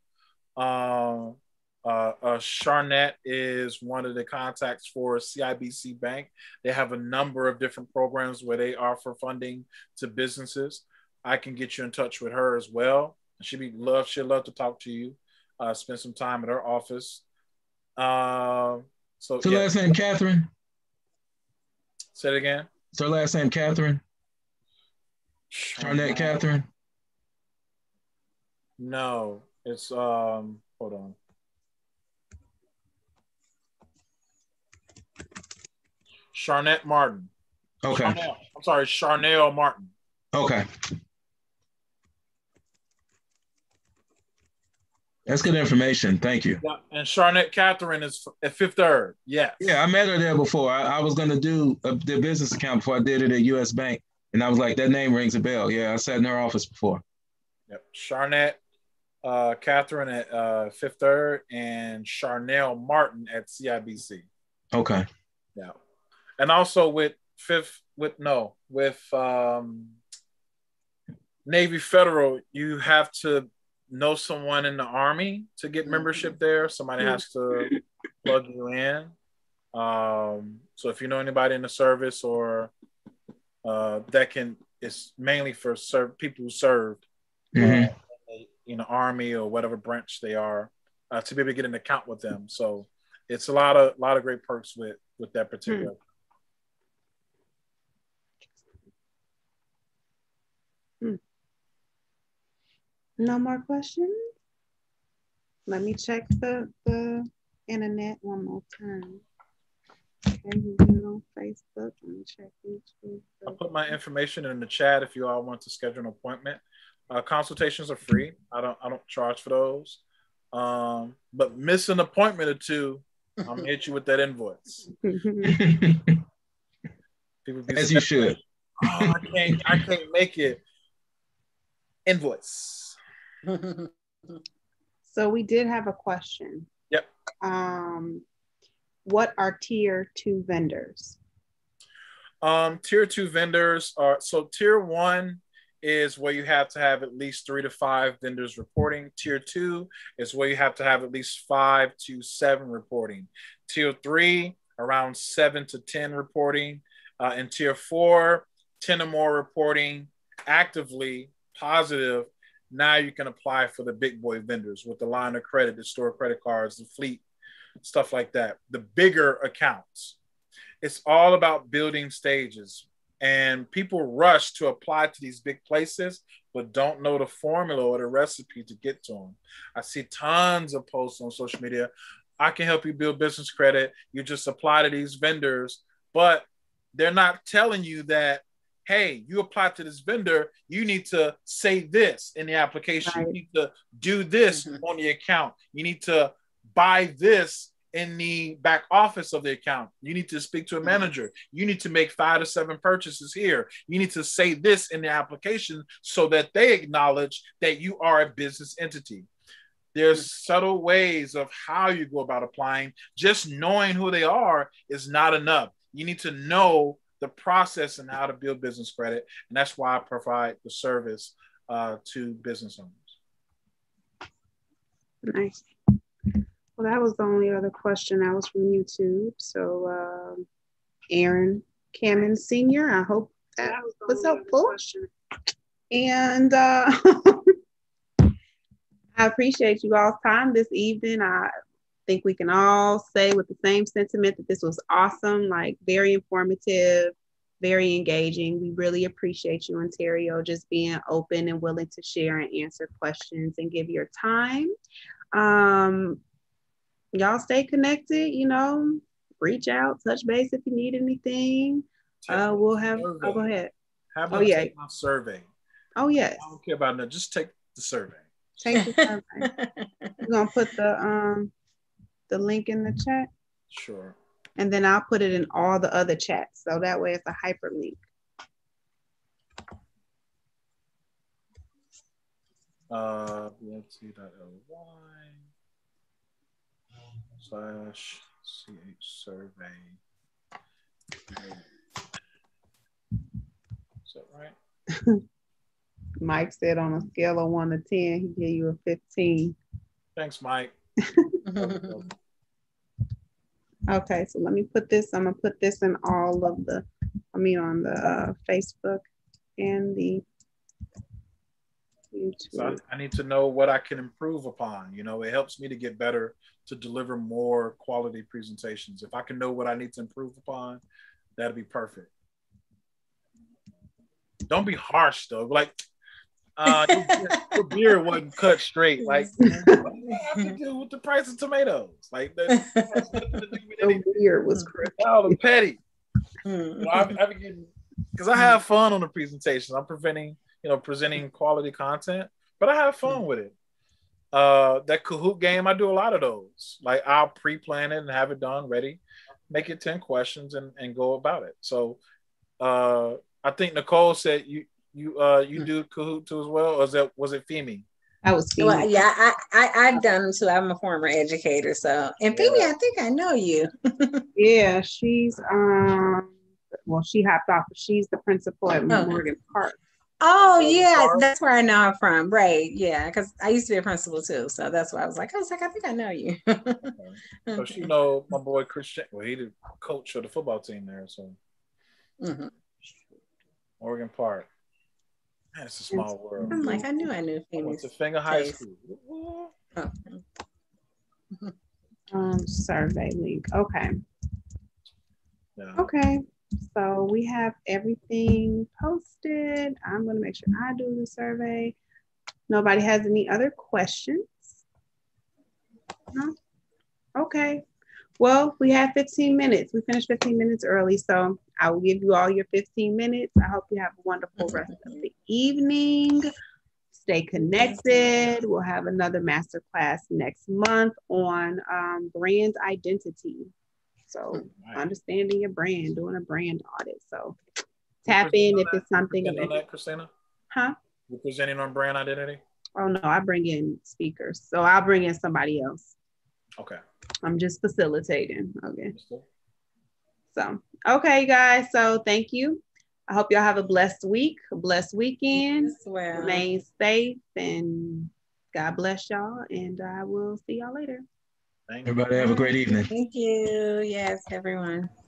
Charnette is one of the contacts for CIBC Bank. They have a number of different programs where they offer funding to businesses. I can get you in touch with her as well. She'd love to talk to you. Spend some time at her office. So last name Catherine? Say it again. Is her last name Catherine? Charnette Catherine? No, it's hold on. Charnette Martin. Okay. I'm sorry, Charnelle Martin. Okay. That's good information. Thank you. Yeah, and Charnette Catherine is at Fifth Third. Yes. Yeah, I met her there before. I was going to do the business account before I did it at U.S. Bank. And I was like, that name rings a bell. Yeah, I sat in her office before. Yep. Charnette Catherine at Fifth Third and Charnelle Martin at CIBC. Okay. Yeah. And also with Navy Federal, you have to know someone in the Army to get membership there. Somebody has to plug you in. So if you know anybody in the service or it's mainly for people who served in the Army or whatever branch they are, to be able to get an account with them. So it's a lot of great perks with that particular. No more questions? Let me check the internet one more time. Okay, you get it on Facebook. Let me check YouTube. I'll put my information in the chat if you all want to schedule an appointment. Consultations are free. I don't charge for those. But miss an appointment or two, I'm gonna hit you with that invoice. People be As you should. Like, oh, I can't make it. Invoice. So we did have a question. Yep. What are tier 2 vendors? Tier 2 vendors are, so tier 1 is where you have to have at least 3 to 5 vendors reporting. Tier 2 is where you have to have at least 5 to 7 reporting. Tier 3, around 7 to 10 reporting. And tier 4, 10 or more reporting actively positive. Now you can apply for the big boy vendors with the line of credit, the store credit cards, the fleet, stuff like that. The bigger accounts. It's all about building stages. And people rush to apply to these big places, but don't know the formula or the recipe to get to them. I see tons of posts on social media. I can help you build business credit. You just apply to these vendors, but they're not telling you that, hey, you apply to this vendor, you need to say this in the application. Right. You need to do this on the account. You need to buy this in the back office of the account. You need to speak to a manager. You need to make 5 to 7 purchases here. You need to say this in the application so that they acknowledge that you are a business entity. There's subtle ways of how you go about applying. Just knowing who they are is not enough. You need to know the process and how to build business credit. And that's why I provide the service to business owners. Nice. Well, that was the only other question that was from YouTube. So, Aaron Cameron Sr., I hope that was helpful. And I appreciate you all's time this evening. I think we can all say with the same sentiment that this was awesome, like very informative, very engaging. We really appreciate you, Anterio, just being open and willing to share and answer questions and give your time. Y'all stay connected, reach out, touch base if you need anything. We'll have, go ahead. How about take my survey? Oh, yes. I don't care about that. Just take the survey. Take the survey. We're going to put the link in the chat. Sure. And then I'll put it in all the other chats. So that way it's a hyperlink. BFT.ly/CH survey. Is that right? Mike said on a scale of 1 to 10, he gave you a 15. Thanks, Mike. Okay, so let me put this. I'm gonna put this in all of the, on the Facebook and the YouTube. So I need to know what I can improve upon. It helps me to get better, to deliver more quality presentations. If I can know what I need to improve upon, that'd be perfect. Don't be harsh though. Like, your beard wasn't cut straight. Like, what do I have to do with the price of tomatoes? Like, the beard was crazy. Oh, the petty. Because I have fun on the presentation. I'm presenting quality content, but I have fun with it. That Kahoot game, I do a lot of those. Like, I'll pre-plan it and have it done, ready, make it 10 questions and go about it. So I think Nicole said you do Kahoot too as well, or was it Femi? I was Femi. Well, yeah, I've done them too. I'm a former educator, so and Femi, I think I know you. Yeah, she's she hopped off, but she's the principal at Morgan Park. Oh yeah, that's where I know her from. Right, yeah, because I used to be a principal too, so that's why I was like, I think I know you. Okay. So she know my boy Christian. Well, he the coach of the football team there, so Morgan Park. Man, it's a small world. I'm like, I knew Femi. I went to Finger High School. Survey link. Okay. Yeah. Okay. So we have everything posted. I'm going to make sure I do the survey. Nobody has any other questions? No? Okay. Well, we have 15 minutes. We finished 15 minutes early, so I will give you all your 15 minutes. I hope you have a wonderful rest of the evening. Stay Stay connected. We'll have another masterclass next month on brand identity. So understanding your brand, doing a brand audit. So tap in if it's something of interest. Christina? Huh? You're presenting on brand identity? Oh no, I bring in speakers. So I'll bring in somebody else. Okay. I'm just facilitating. Okay. So, okay, guys. So thank you. I hope y'all have a blessed week, a blessed weekend. Well. Remain safe and God bless y'all. And I will see y'all later. Everybody have a great evening. Thank you. Yes, everyone.